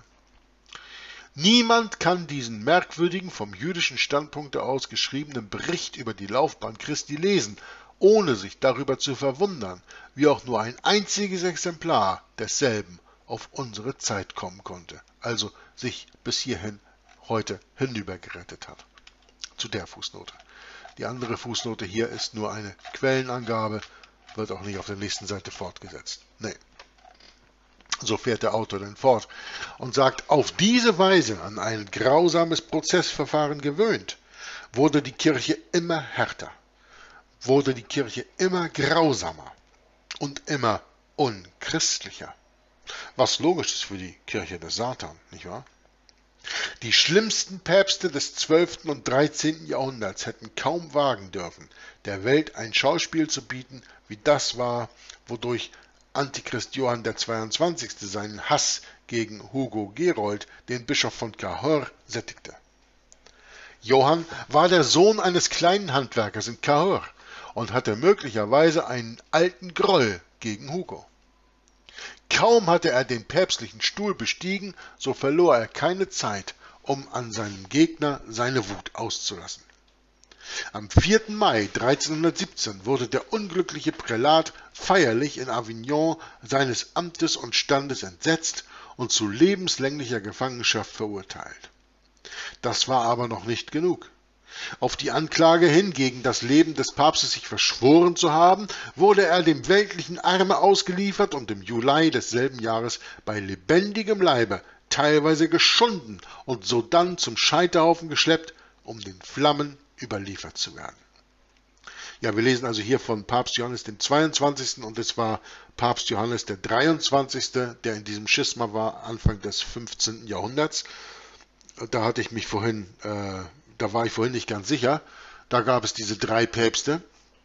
Niemand kann diesen merkwürdigen, vom jüdischen Standpunkte aus geschriebenen Bericht über die Laufbahn Christi lesen, ohne sich darüber zu verwundern, wie auch nur ein einziges Exemplar desselben auf unsere Zeit kommen konnte, also sich bis hierhin heute hinübergerettet hat. Zu der Fußnote. Die andere Fußnote hier ist nur eine Quellenangabe, wird auch nicht auf der nächsten Seite fortgesetzt. Nee. So fährt der Autor dann fort und sagt, auf diese Weise an ein grausames Prozessverfahren gewöhnt, wurde die Kirche immer härter, wurde die Kirche immer grausamer und immer unchristlicher. Was logisch ist für die Kirche des Satan, nicht wahr? Die schlimmsten Päpste des zwölften und dreizehnten Jahrhunderts hätten kaum wagen dürfen, der Welt ein Schauspiel zu bieten, wie das war, wodurch Antichrist Johann der zweiundzwanzigste seinen Hass gegen Hugo Gerold, den Bischof von Cahors, sättigte. Johann war der Sohn eines kleinen Handwerkers in Cahors und hatte möglicherweise einen alten Groll gegen Hugo. Kaum hatte er den päpstlichen Stuhl bestiegen, so verlor er keine Zeit, um an seinem Gegner seine Wut auszulassen. Am vierten Mai dreizehnhundertsiebzehn wurde der unglückliche Prälat feierlich in Avignon seines Amtes und Standes entsetzt und zu lebenslänglicher Gefangenschaft verurteilt. Das war aber noch nicht genug. Auf die Anklage hin, gegen das Leben des Papstes sich verschworen zu haben, wurde er dem weltlichen Arme ausgeliefert und im Juli desselben Jahres bei lebendigem Leibe teilweise geschunden und sodann zum Scheiterhaufen geschleppt, um den Flammen überliefert zu werden. Ja, wir lesen also hier von Papst Johannes dem zweiundzwanzigsten und es war Papst Johannes der dreiundzwanzigste, der in diesem Schisma war, Anfang des fünfzehnten Jahrhunderts. Da hatte ich mich vorhin, äh, da war ich vorhin nicht ganz sicher. Da gab es diese drei Päpste,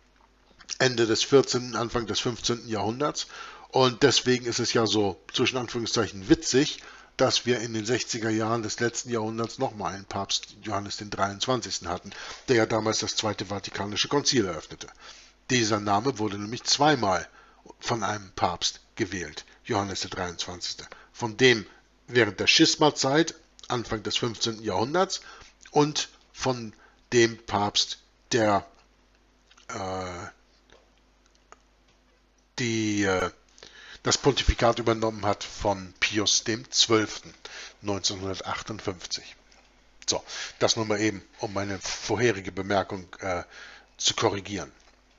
Ende des vierzehnten, Anfang des fünfzehnten Jahrhunderts. Und deswegen ist es ja so, zwischen Anführungszeichen, witzig, dass wir in den sechziger Jahren des letzten Jahrhunderts nochmal einen Papst Johannes den dreiundzwanzigsten hatten, der ja damals das Zweite Vatikanische Konzil eröffnete. Dieser Name wurde nämlich zweimal von einem Papst gewählt, Johannes der dreiundzwanzigste. Von dem während der Schismazeit, Anfang des fünfzehnten Jahrhunderts, und von dem Papst, der äh, die äh, das Pontifikat übernommen hat von Pius dem zwölften neunzehnhundertachtundfünfzig. So, das nur mal eben, um meine vorherige Bemerkung äh, zu korrigieren.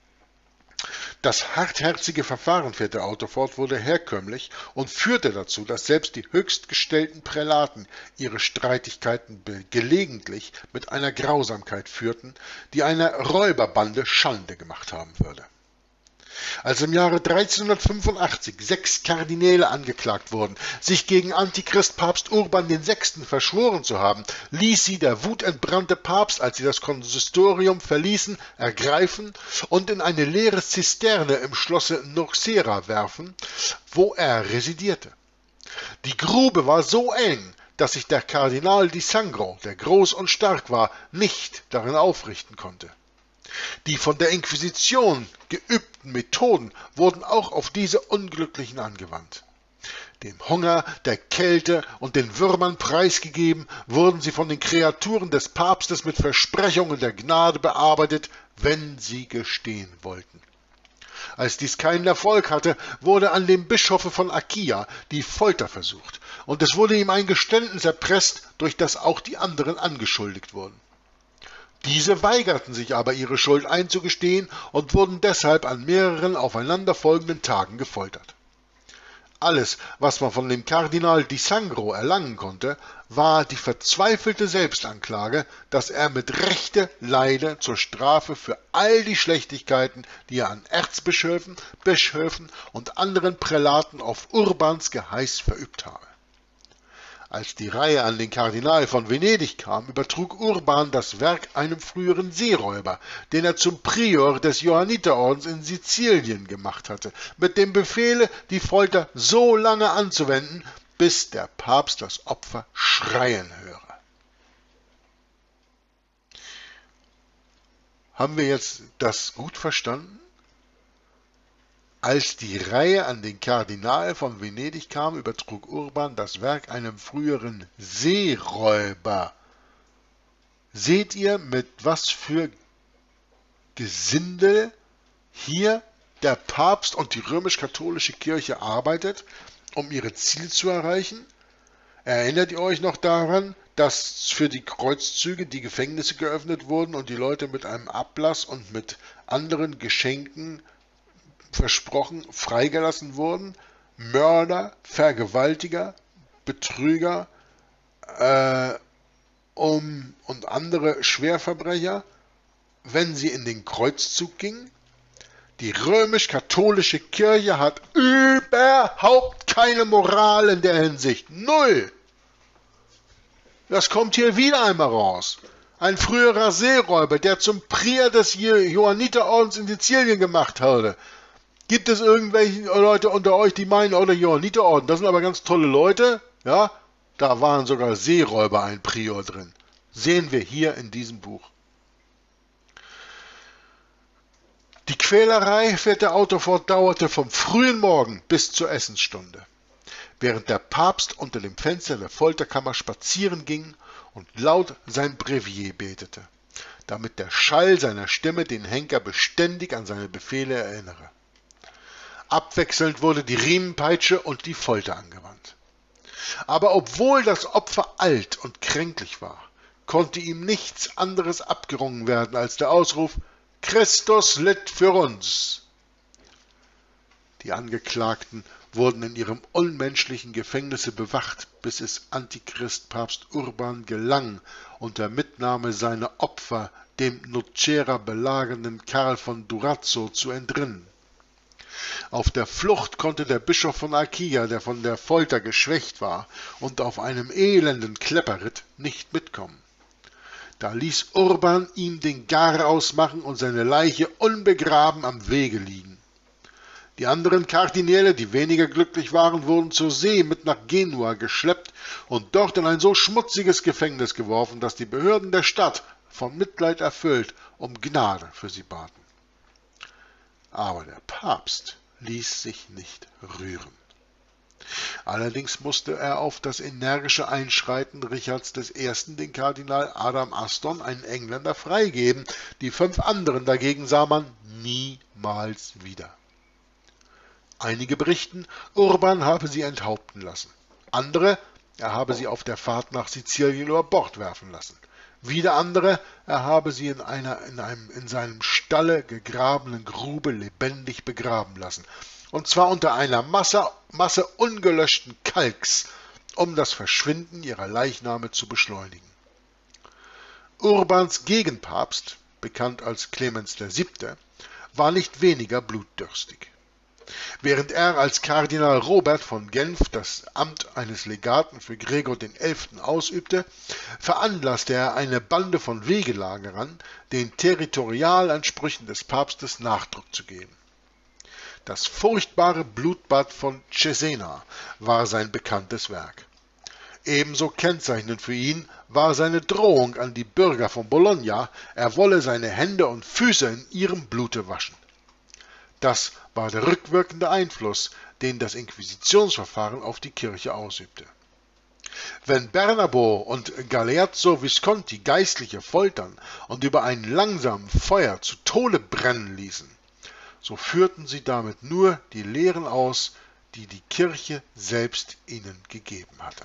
Das hartherzige Verfahren, fährt der Autor fort, wurde herkömmlich und führte dazu, dass selbst die höchstgestellten Prälaten ihre Streitigkeiten gelegentlich mit einer Grausamkeit führten, die einer Räuberbande Schande gemacht haben würde. Als im Jahre dreizehnhundertfünfundachtzig sechs Kardinäle angeklagt wurden, sich gegen Antichrist Papst Urban der sechste. verschworen zu haben, ließ sie der wutentbrannte Papst, als sie das Konsistorium verließen, ergreifen und in eine leere Zisterne im Schlosse Nocera werfen, wo er residierte. Die Grube war so eng, dass sich der Kardinal Di Sangro, der groß und stark war, nicht darin aufrichten konnte. Die von der Inquisition geübten Methoden wurden auch auf diese Unglücklichen angewandt. Dem Hunger, der Kälte und den Würmern preisgegeben, wurden sie von den Kreaturen des Papstes mit Versprechungen der Gnade bearbeitet, wenn sie gestehen wollten. Als dies keinen Erfolg hatte, wurde an dem Bischofe von Achaia die Folter versucht, und es wurde ihm ein Geständnis erpresst, durch das auch die anderen angeschuldigt wurden. Diese weigerten sich aber, ihre Schuld einzugestehen und wurden deshalb an mehreren aufeinanderfolgenden Tagen gefoltert. Alles, was man von dem Kardinal Di Sangro erlangen konnte, war die verzweifelte Selbstanklage, dass er mit Rechte leide zur Strafe für all die Schlechtigkeiten, die er an Erzbischöfen, Bischöfen und anderen Prälaten auf Urbans Geheiß verübt habe. Als die Reihe an den Kardinal von Venedig kam, übertrug Urban das Werk einem früheren Seeräuber, den er zum Prior des Johanniterordens in Sizilien gemacht hatte, mit dem Befehle, die Folter so lange anzuwenden, bis der Papst das Opfer schreien höre. Haben wir jetzt das gut verstanden? Als die Reihe an den Kardinal von Venedig kam, übertrug Urban das Werk einem früheren Seeräuber. Seht ihr, mit was für Gesindel hier der Papst und die römisch-katholische Kirche arbeitet, um ihre Ziele zu erreichen? Erinnert ihr euch noch daran, dass für die Kreuzzüge die Gefängnisse geöffnet wurden und die Leute mit einem Ablass und mit anderen Geschenken versprochen freigelassen wurden. Mörder, Vergewaltiger, Betrüger äh, um, und andere Schwerverbrecher, wenn sie in den Kreuzzug gingen. Die römisch-katholische Kirche hat überhaupt keine Moral in der Hinsicht. Null. Das kommt hier wieder einmal raus. Ein früherer Seeräuber, der zum Prior des Johanniterordens in Sizilien gemacht hatte. Gibt es irgendwelche Leute unter euch, die meinen, oder Johanniterorden, das sind aber ganz tolle Leute, ja? Da waren sogar Seeräuber ein Prior drin. Sehen wir hier in diesem Buch. Die Quälerei, fährt der Autor fort, dauerte vom frühen Morgen bis zur Essensstunde, während der Papst unter dem Fenster der Folterkammer spazieren ging und laut sein Brevier betete, damit der Schall seiner Stimme den Henker beständig an seine Befehle erinnere. Abwechselnd wurde die Riemenpeitsche und die Folter angewandt. Aber obwohl das Opfer alt und kränklich war, konnte ihm nichts anderes abgerungen werden als der Ausruf: Christus litt für uns. Die Angeklagten wurden in ihrem unmenschlichen Gefängnisse bewacht, bis es Antichrist Papst Urban gelang, unter Mitnahme seiner Opfer dem Nocera belagernden Karl von Durazzo zu entrinnen. Auf der Flucht konnte der Bischof von Achaia, der von der Folter geschwächt war und auf einem elenden Klepper ritt, nicht mitkommen. Da ließ Urban ihm den Garaus machen und seine Leiche unbegraben am Wege liegen. Die anderen Kardinäle, die weniger glücklich waren, wurden zur See mit nach Genua geschleppt und dort in ein so schmutziges Gefängnis geworfen, dass die Behörden der Stadt, von Mitleid erfüllt, um Gnade für sie baten. Aber der Papst ließ sich nicht rühren. Allerdings musste er auf das energische Einschreiten Richards des Ersten den Kardinal Adam Aston, einen Engländer, freigeben. Die fünf anderen dagegen sah man niemals wieder. Einige berichten, Urban habe sie enthaupten lassen. Andere, er habe sie auf der Fahrt nach Sizilien über Bord werfen lassen. Wieder andere, er habe sie in einer in einem in seinem Stalle gegrabenen Grube lebendig begraben lassen. Und zwar unter einer Masse, Masse ungelöschten Kalks, um das Verschwinden ihrer Leichname zu beschleunigen. Urbans Gegenpapst, bekannt als Clemens der Siebte, war nicht weniger blutdürstig. Während er als Kardinal Robert von Genf das Amt eines Legaten für Gregor den Elften ausübte, veranlasste er eine Bande von Wegelagerern, den Territorialansprüchen des Papstes Nachdruck zu geben. Das furchtbare Blutbad von Cesena war sein bekanntes Werk. Ebenso kennzeichnend für ihn war seine Drohung an die Bürger von Bologna, er wolle seine Hände und Füße in ihrem Blute waschen. Das war der rückwirkende Einfluss, den das Inquisitionsverfahren auf die Kirche ausübte. Wenn Bernabo und Galeazzo Visconti Geistliche foltern und über einen langsamen Feuer zu Tode brennen ließen, so führten sie damit nur die Lehren aus, die die Kirche selbst ihnen gegeben hatte.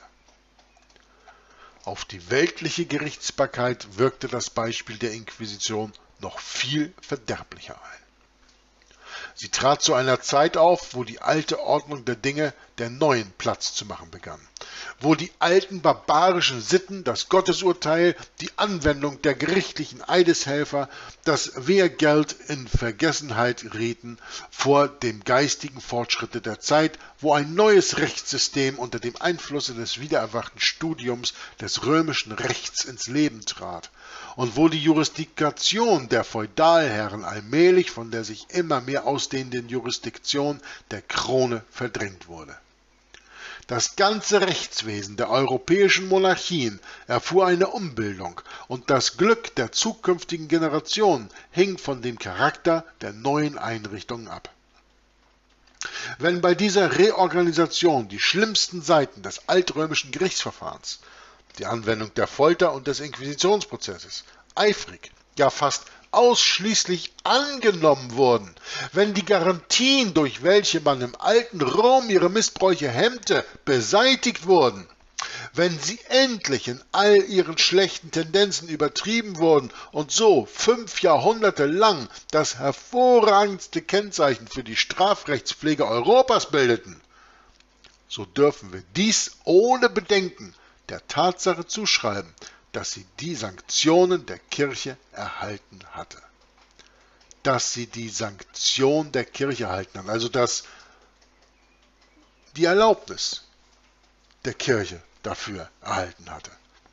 Auf die weltliche Gerichtsbarkeit wirkte das Beispiel der Inquisition noch viel verderblicher ein. Sie trat zu einer Zeit auf, wo die alte Ordnung der Dinge der neuen Platz zu machen begann, wo die alten barbarischen Sitten, das Gottesurteil, die Anwendung der gerichtlichen Eideshelfer, das Wehrgeld in Vergessenheit gerieten vor dem geistigen Fortschritte der Zeit, wo ein neues Rechtssystem unter dem Einflusse des wiedererwachten Studiums des römischen Rechts ins Leben trat und wo die Jurisdiktion der Feudalherren allmählich von der sich immer mehr ausdehnenden Jurisdiktion der Krone verdrängt wurde. Das ganze Rechtswesen der europäischen Monarchien erfuhr eine Umbildung und das Glück der zukünftigen Generationen hing von dem Charakter der neuen Einrichtungen ab. Wenn bei dieser Reorganisation die schlimmsten Seiten des altrömischen Gerichtsverfahrens, die Anwendung der Folter und des Inquisitionsprozesses, eifrig, ja fast ausschließlich angenommen wurden, wenn die Garantien, durch welche man im alten Rom ihre Missbräuche hemmte, beseitigt wurden, wenn sie endlich in all ihren schlechten Tendenzen übertrieben wurden und so fünf Jahrhunderte lang das hervorragendste Kennzeichen für die Strafrechtspflege Europas bildeten, so dürfen wir dies ohne Bedenken der Tatsache zuschreiben, dass sie die Sanktionen der Kirche erhalten hatte. Dass sie die Sanktion der Kirche erhalten hat, also dass die Erlaubnis der Kirche dafür erhalten hatte.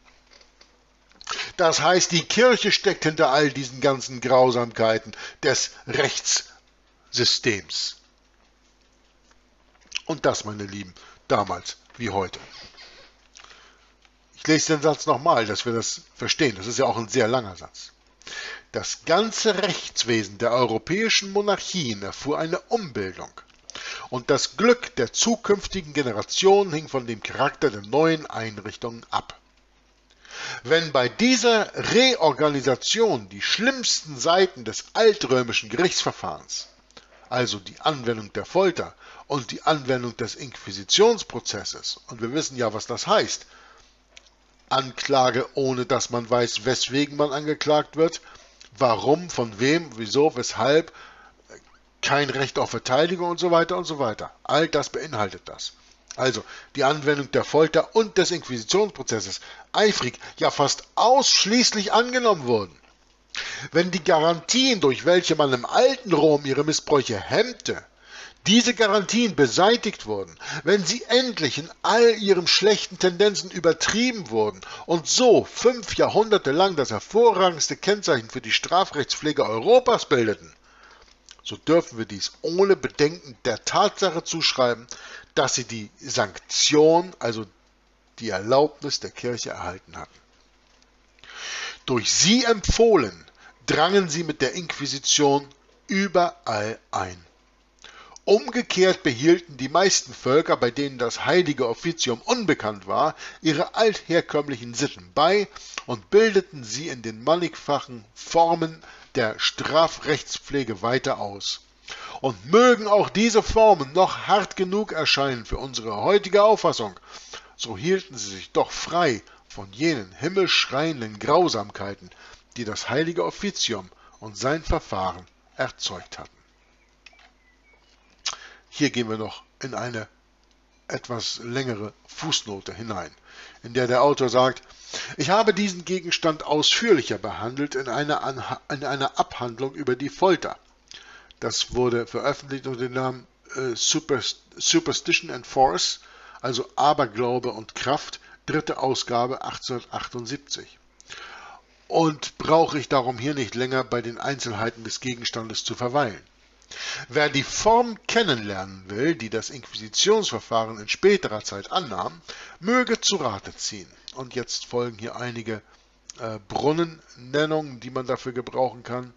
Das heißt, die Kirche steckt hinter all diesen ganzen Grausamkeiten des Rechtssystems. Und das, meine Lieben, damals wie heute. Ich lese den Satz nochmal, dass wir das verstehen. Das ist ja auch ein sehr langer Satz. Das ganze Rechtswesen der europäischen Monarchien erfuhr eine Umbildung. Und das Glück der zukünftigen Generationen hing von dem Charakter der neuen Einrichtungen ab. Wenn bei dieser Reorganisation die schlimmsten Seiten des altrömischen Gerichtsverfahrens, also die Anwendung der Folter und die Anwendung des Inquisitionsprozesses, und wir wissen ja, was das heißt, Anklage, ohne dass man weiß, weswegen man angeklagt wird, warum, von wem, wieso, weshalb, kein Recht auf Verteidigung und so weiter und so weiter. All das beinhaltet das. Also die Anwendung der Folter und des Inquisitionsprozesses eifrig, ja fast ausschließlich angenommen wurden. Wenn die Garantien, durch welche man im alten Rom ihre Missbräuche hemmte, diese Garantien beseitigt wurden, wenn sie endlich in all ihren schlechten Tendenzen übertrieben wurden und so fünf Jahrhunderte lang das hervorragendste Kennzeichen für die Strafrechtspflege Europas bildeten, so dürfen wir dies ohne Bedenken der Tatsache zuschreiben, dass sie die Sanktion, also die Erlaubnis der Kirche erhalten hatten. Durch sie empfohlen, drangen sie mit der Inquisition überall ein. Umgekehrt behielten die meisten Völker, bei denen das heilige Offizium unbekannt war, ihre altherkömmlichen Sitten bei und bildeten sie in den mannigfachen Formen der Strafrechtspflege weiter aus. Und mögen auch diese Formen noch hart genug erscheinen für unsere heutige Auffassung, so hielten sie sich doch frei von jenen himmelschreienden Grausamkeiten, die das heilige Offizium und sein Verfahren erzeugt hatten. Hier gehen wir noch in eine etwas längere Fußnote hinein, in der der Autor sagt: Ich habe diesen Gegenstand ausführlicher behandelt in einer, in einer Abhandlung über die Folter. Das wurde veröffentlicht unter dem Namen äh, Superstition and Force, also Aberglaube und Kraft, dritte Ausgabe achtzehnhundertachtundsiebzig. Und brauche ich darum hier nicht länger bei den Einzelheiten des Gegenstandes zu verweilen. Wer die Form kennenlernen will, die das Inquisitionsverfahren in späterer Zeit annahm, möge zu Rate ziehen. Und jetzt folgen hier einige äh, Brunnennennungen, die man dafür gebrauchen kann.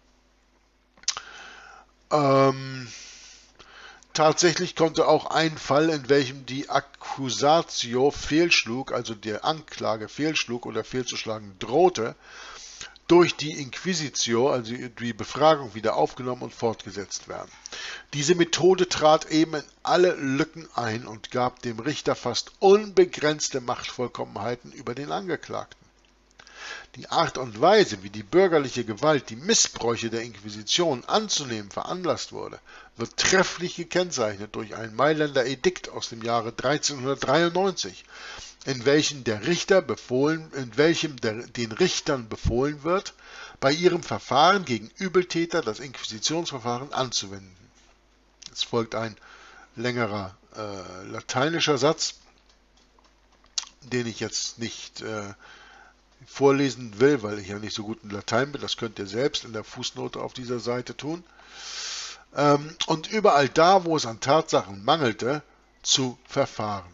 Ähm, tatsächlich konnte auch ein Fall, in welchem die Accusatio fehlschlug, also der Anklage fehlschlug oder fehlzuschlagen drohte, durch die Inquisitio, also die Befragung, wieder aufgenommen und fortgesetzt werden. Diese Methode trat eben in alle Lücken ein und gab dem Richter fast unbegrenzte Machtvollkommenheiten über den Angeklagten. Die Art und Weise, wie die bürgerliche Gewalt die Missbräuche der Inquisition anzunehmen veranlasst wurde, wird trefflich gekennzeichnet durch ein Mailänder Edikt aus dem Jahre dreizehnhundertdreiundneunzig, in welchem der Richter befohlen, in welchem der, den Richtern befohlen wird, bei ihrem Verfahren gegen Übeltäter das Inquisitionsverfahren anzuwenden. Es folgt ein längerer äh, lateinischer Satz, den ich jetzt nicht äh, vorlesen will, weil ich ja nicht so gut in Latein bin. Das könnt ihr selbst in der Fußnote auf dieser Seite tun. Ähm, und überall da, wo es an Tatsachen mangelte, zu verfahren.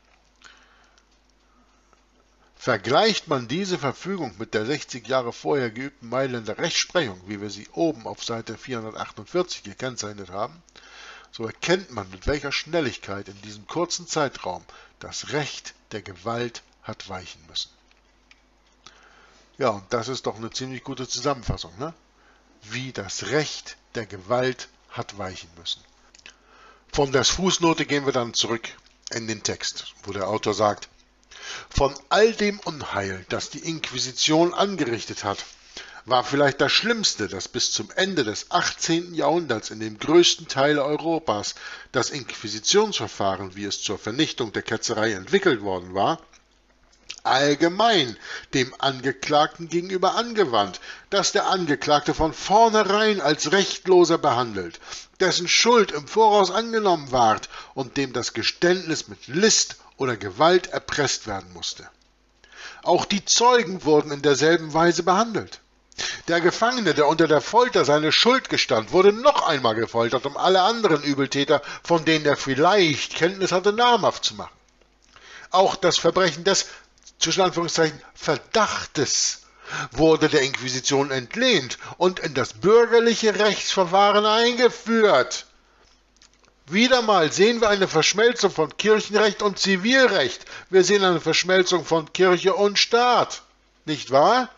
Vergleicht man diese Verfügung mit der sechzig Jahre vorher geübten Mailänder Rechtsprechung, wie wir sie oben auf Seite vierhundertachtundvierzig gekennzeichnet haben, so erkennt man, mit welcher Schnelligkeit in diesem kurzen Zeitraum das Recht der Gewalt hat weichen müssen. Ja, und das ist doch eine ziemlich gute Zusammenfassung, ne? Wie das Recht der Gewalt hat weichen müssen. Von der Fußnote gehen wir dann zurück in den Text, wo der Autor sagt: Von all dem Unheil, das die Inquisition angerichtet hat, war vielleicht das Schlimmste, dass bis zum Ende des achtzehnten Jahrhunderts in dem größten Teil Europas das Inquisitionsverfahren, wie es zur Vernichtung der Ketzerei entwickelt worden war, allgemein dem Angeklagten gegenüber angewandt, dass der Angeklagte von vornherein als Rechtloser behandelt, dessen Schuld im Voraus angenommen ward und dem das Geständnis mit List oder Gewalt erpresst werden musste. Auch die Zeugen wurden in derselben Weise behandelt. Der Gefangene, der unter der Folter seine Schuld gestand, wurde noch einmal gefoltert, um alle anderen Übeltäter, von denen er vielleicht Kenntnis hatte, namhaft zu machen. Auch das Verbrechen des, zwischen Anführungszeichen, Verdachtes wurde der Inquisition entlehnt und in das bürgerliche Rechtsverfahren eingeführt. Wieder mal sehen wir eine Verschmelzung von Kirchenrecht und Zivilrecht. Wir sehen eine Verschmelzung von Kirche und Staat. Nicht wahr?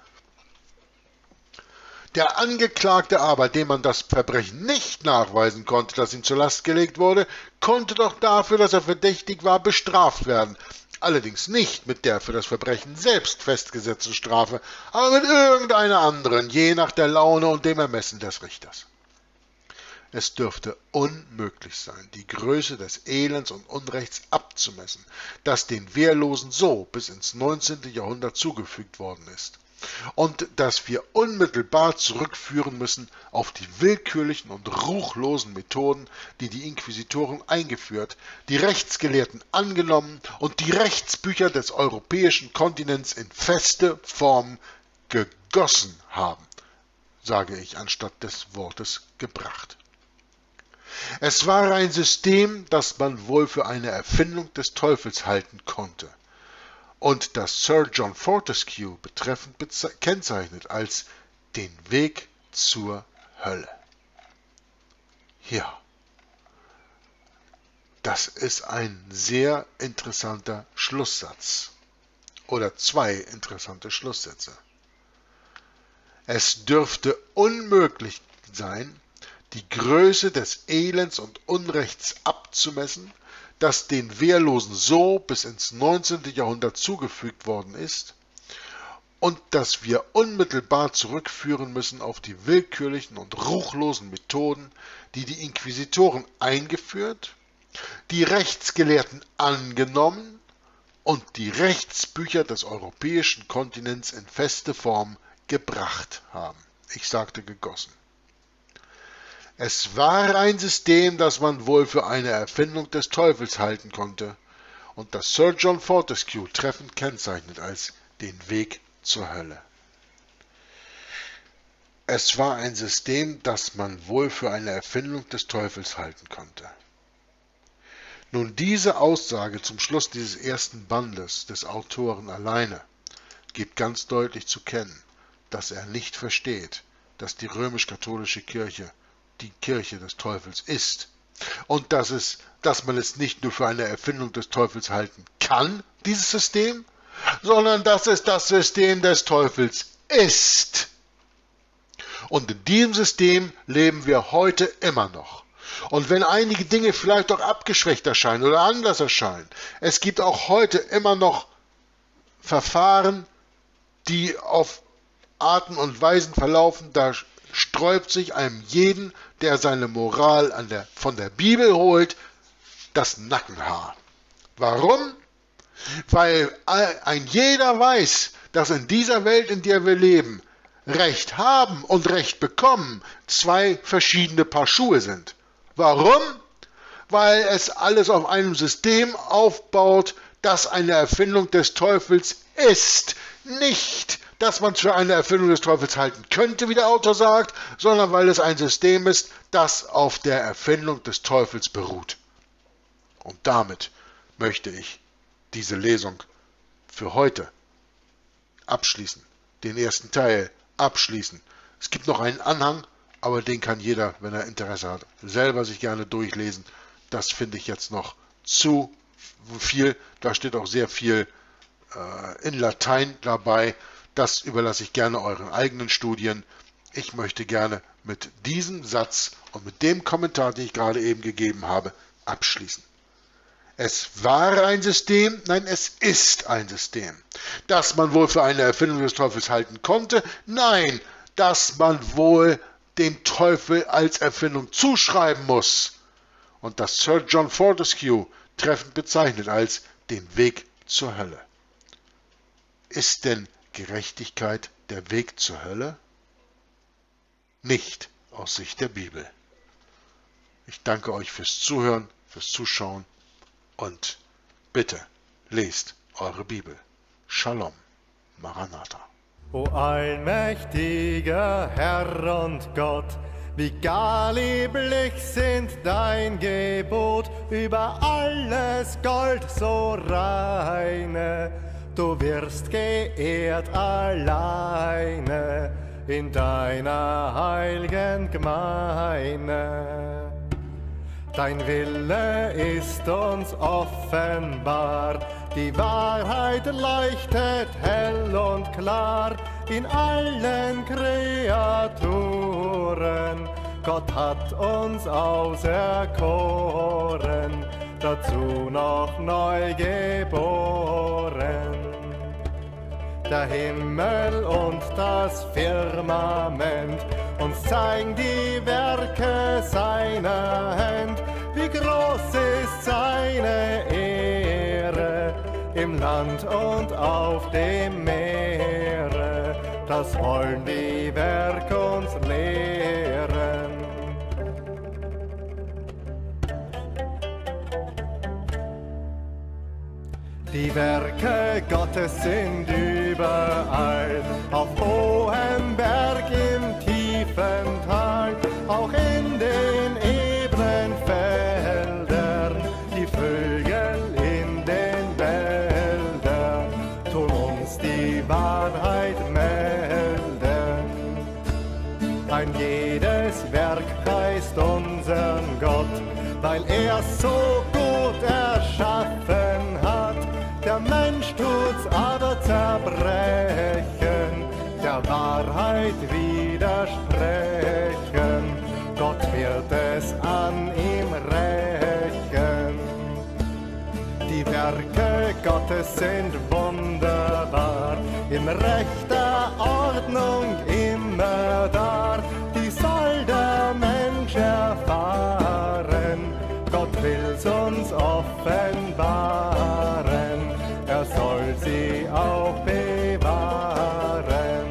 Der Angeklagte aber, dem man das Verbrechen nicht nachweisen konnte, das ihm zur Last gelegt wurde, konnte doch dafür, dass er verdächtig war, bestraft werden. Allerdings nicht mit der für das Verbrechen selbst festgesetzten Strafe, aber mit irgendeiner anderen, je nach der Laune und dem Ermessen des Richters. Es dürfte unmöglich sein, die Größe des Elends und Unrechts abzumessen, das den Wehrlosen so bis ins neunzehnte Jahrhundert zugefügt worden ist, und das wir unmittelbar zurückführen müssen auf die willkürlichen und ruchlosen Methoden, die die Inquisitoren eingeführt, die Rechtsgelehrten angenommen und die Rechtsbücher des europäischen Kontinents in feste Formen gegossen haben, sage ich anstatt des Wortes gebracht. Es war ein System, das man wohl für eine Erfindung des Teufels halten konnte und das Sir John Fortescue betreffend kennzeichnet als den Weg zur Hölle. Ja, das ist ein sehr interessanter Schlusssatz oder zwei interessante Schlusssätze. Es dürfte unmöglich sein, die Größe des Elends und Unrechts abzumessen, das den Wehrlosen so bis ins neunzehnte Jahrhundert zugefügt worden ist und das wir unmittelbar zurückführen müssen auf die willkürlichen und ruchlosen Methoden, die die Inquisitoren eingeführt, die Rechtsgelehrten angenommen und die Rechtsbücher des europäischen Kontinents in feste Form gebracht haben. Ich sagte gegossen. Es war ein System, das man wohl für eine Erfindung des Teufels halten konnte und das Sir John Fortescue treffend kennzeichnet als den Weg zur Hölle. Es war ein System, das man wohl für eine Erfindung des Teufels halten konnte. Nun, diese Aussage zum Schluss dieses ersten Bandes des Autoren alleine gibt ganz deutlich zu kennen, dass er nicht versteht, dass die römisch-katholische Kirche die Kirche des Teufels ist und dass, es, dass man es nicht nur für eine Erfindung des Teufels halten kann, dieses System, sondern dass es das System des Teufels ist. Und in diesem System leben wir heute immer noch. Und wenn einige Dinge vielleicht auch abgeschwächt erscheinen oder anders erscheinen, es gibt auch heute immer noch Verfahren, die auf Arten und Weisen verlaufen, da sträubt sich einem jeden, der seine Moral an der, von der Bibel holt, das Nackenhaar. Warum? Weil ein jeder weiß, dass in dieser Welt, in der wir leben, Recht haben und Recht bekommen zwei verschiedene Paar Schuhe sind. Warum? Weil es alles auf einem System aufbaut, das eine Erfindung des Teufels ist. Nicht, dass man es für eine Erfindung des Teufels halten könnte, wie der Autor sagt, sondern weil es ein System ist, das auf der Erfindung des Teufels beruht. Und damit möchte ich diese Lesung für heute abschließen, den ersten Teil abschließen. Es gibt noch einen Anhang, aber den kann jeder, wenn er Interesse hat, selber sich gerne durchlesen. Das finde ich jetzt noch zu viel. Da steht auch sehr viel äh, in Latein dabei. Das überlasse ich gerne euren eigenen Studien. Ich möchte gerne mit diesem Satz und mit dem Kommentar, den ich gerade eben gegeben habe, abschließen. Es war ein System, nein, es ist ein System. Dass man wohl für eine Erfindung des Teufels halten konnte, nein, dass man wohl dem Teufel als Erfindung zuschreiben muss. Und das Sir John Fortescue treffend bezeichnet als den Weg zur Hölle. Ist denn Gerechtigkeit der Weg zur Hölle? Nicht aus Sicht der Bibel. Ich danke euch fürs Zuhören, fürs Zuschauen und bitte lest eure Bibel. Shalom, Maranatha. O allmächtiger Herr und Gott, wie gar lieblich sind dein Gebot, über alles Gold so reine. Du wirst geehrt alleine in deiner heiligen Gemeinde. Dein Wille ist uns offenbar, die Wahrheit leuchtet hell und klar in allen Kreaturen. Gott hat uns auserkoren, dazu noch neu geboren. Der Himmel und das Firmament uns zeigen die Werke seiner Hand. Wie groß ist seine Ehre im Land und auf dem Meere, das wollen die Werke uns lehren. Die Werke Gottes sind überall, auf hohem Berg, im tiefen Tal, auch in den ebenen Feldern, die Vögel in den Wäldern, tun uns die Wahrheit melden. Ein jedes Werk preist unseren Gott, weil er so gut erschaffen hat. Der Mensch tut's aber zerbrechen, der Wahrheit widersprechen. Gott wird es an ihm rächen. Die Werke Gottes sind wunderbar, in rechter Ordnung immer da. Die soll der Mensch erfahren, Gott will's uns offenbaren, er soll sie auch bewahren.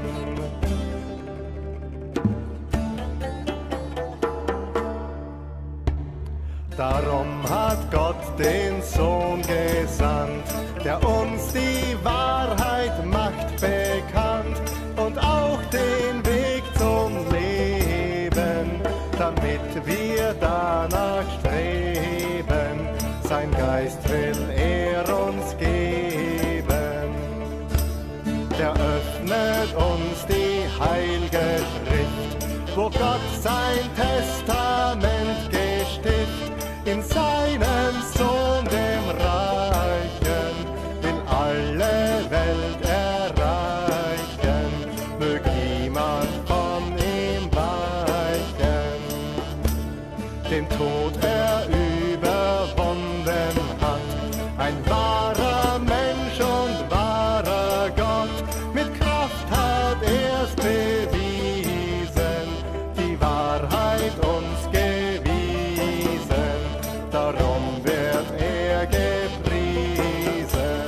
Darum hat Gott den Sohn gesandt, der uns die Wahrheit macht bekannt und auch den Weg zum Leben, damit wir danach streben. Sein Geist will er uns geben. Der öffnet uns die heilige Schrift, wo Gott sein Testament gestiftet. In seinem Sohn, dem Reichen, will alle Welt erreichen, mög niemand von ihm weichen. Den Tod er überwunden hat, ein wahrer Mensch und wahrer Gott, mit Kraft hat er's bewiesen, die Wahrheit uns gewiesen. Darum wird er gepriesen.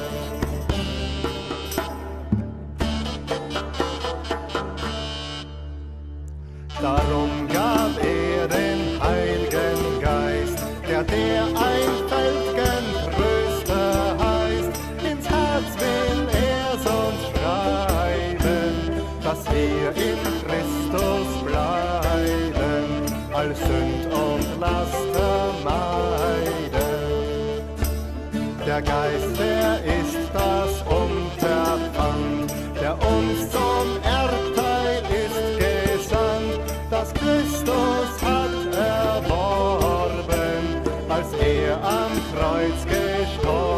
Darum gab er den Heiligen Geist, der der einfältigen Tröster heißt. Ins Herz will er's uns schreiben, dass wir in Christus bleiben, all Sünd und Laster meiden. Der Geist, der ist das Unterpfand, der uns zum Erbteil ist gesandt, das Christus hat erworben, als er am Kreuz gestorben.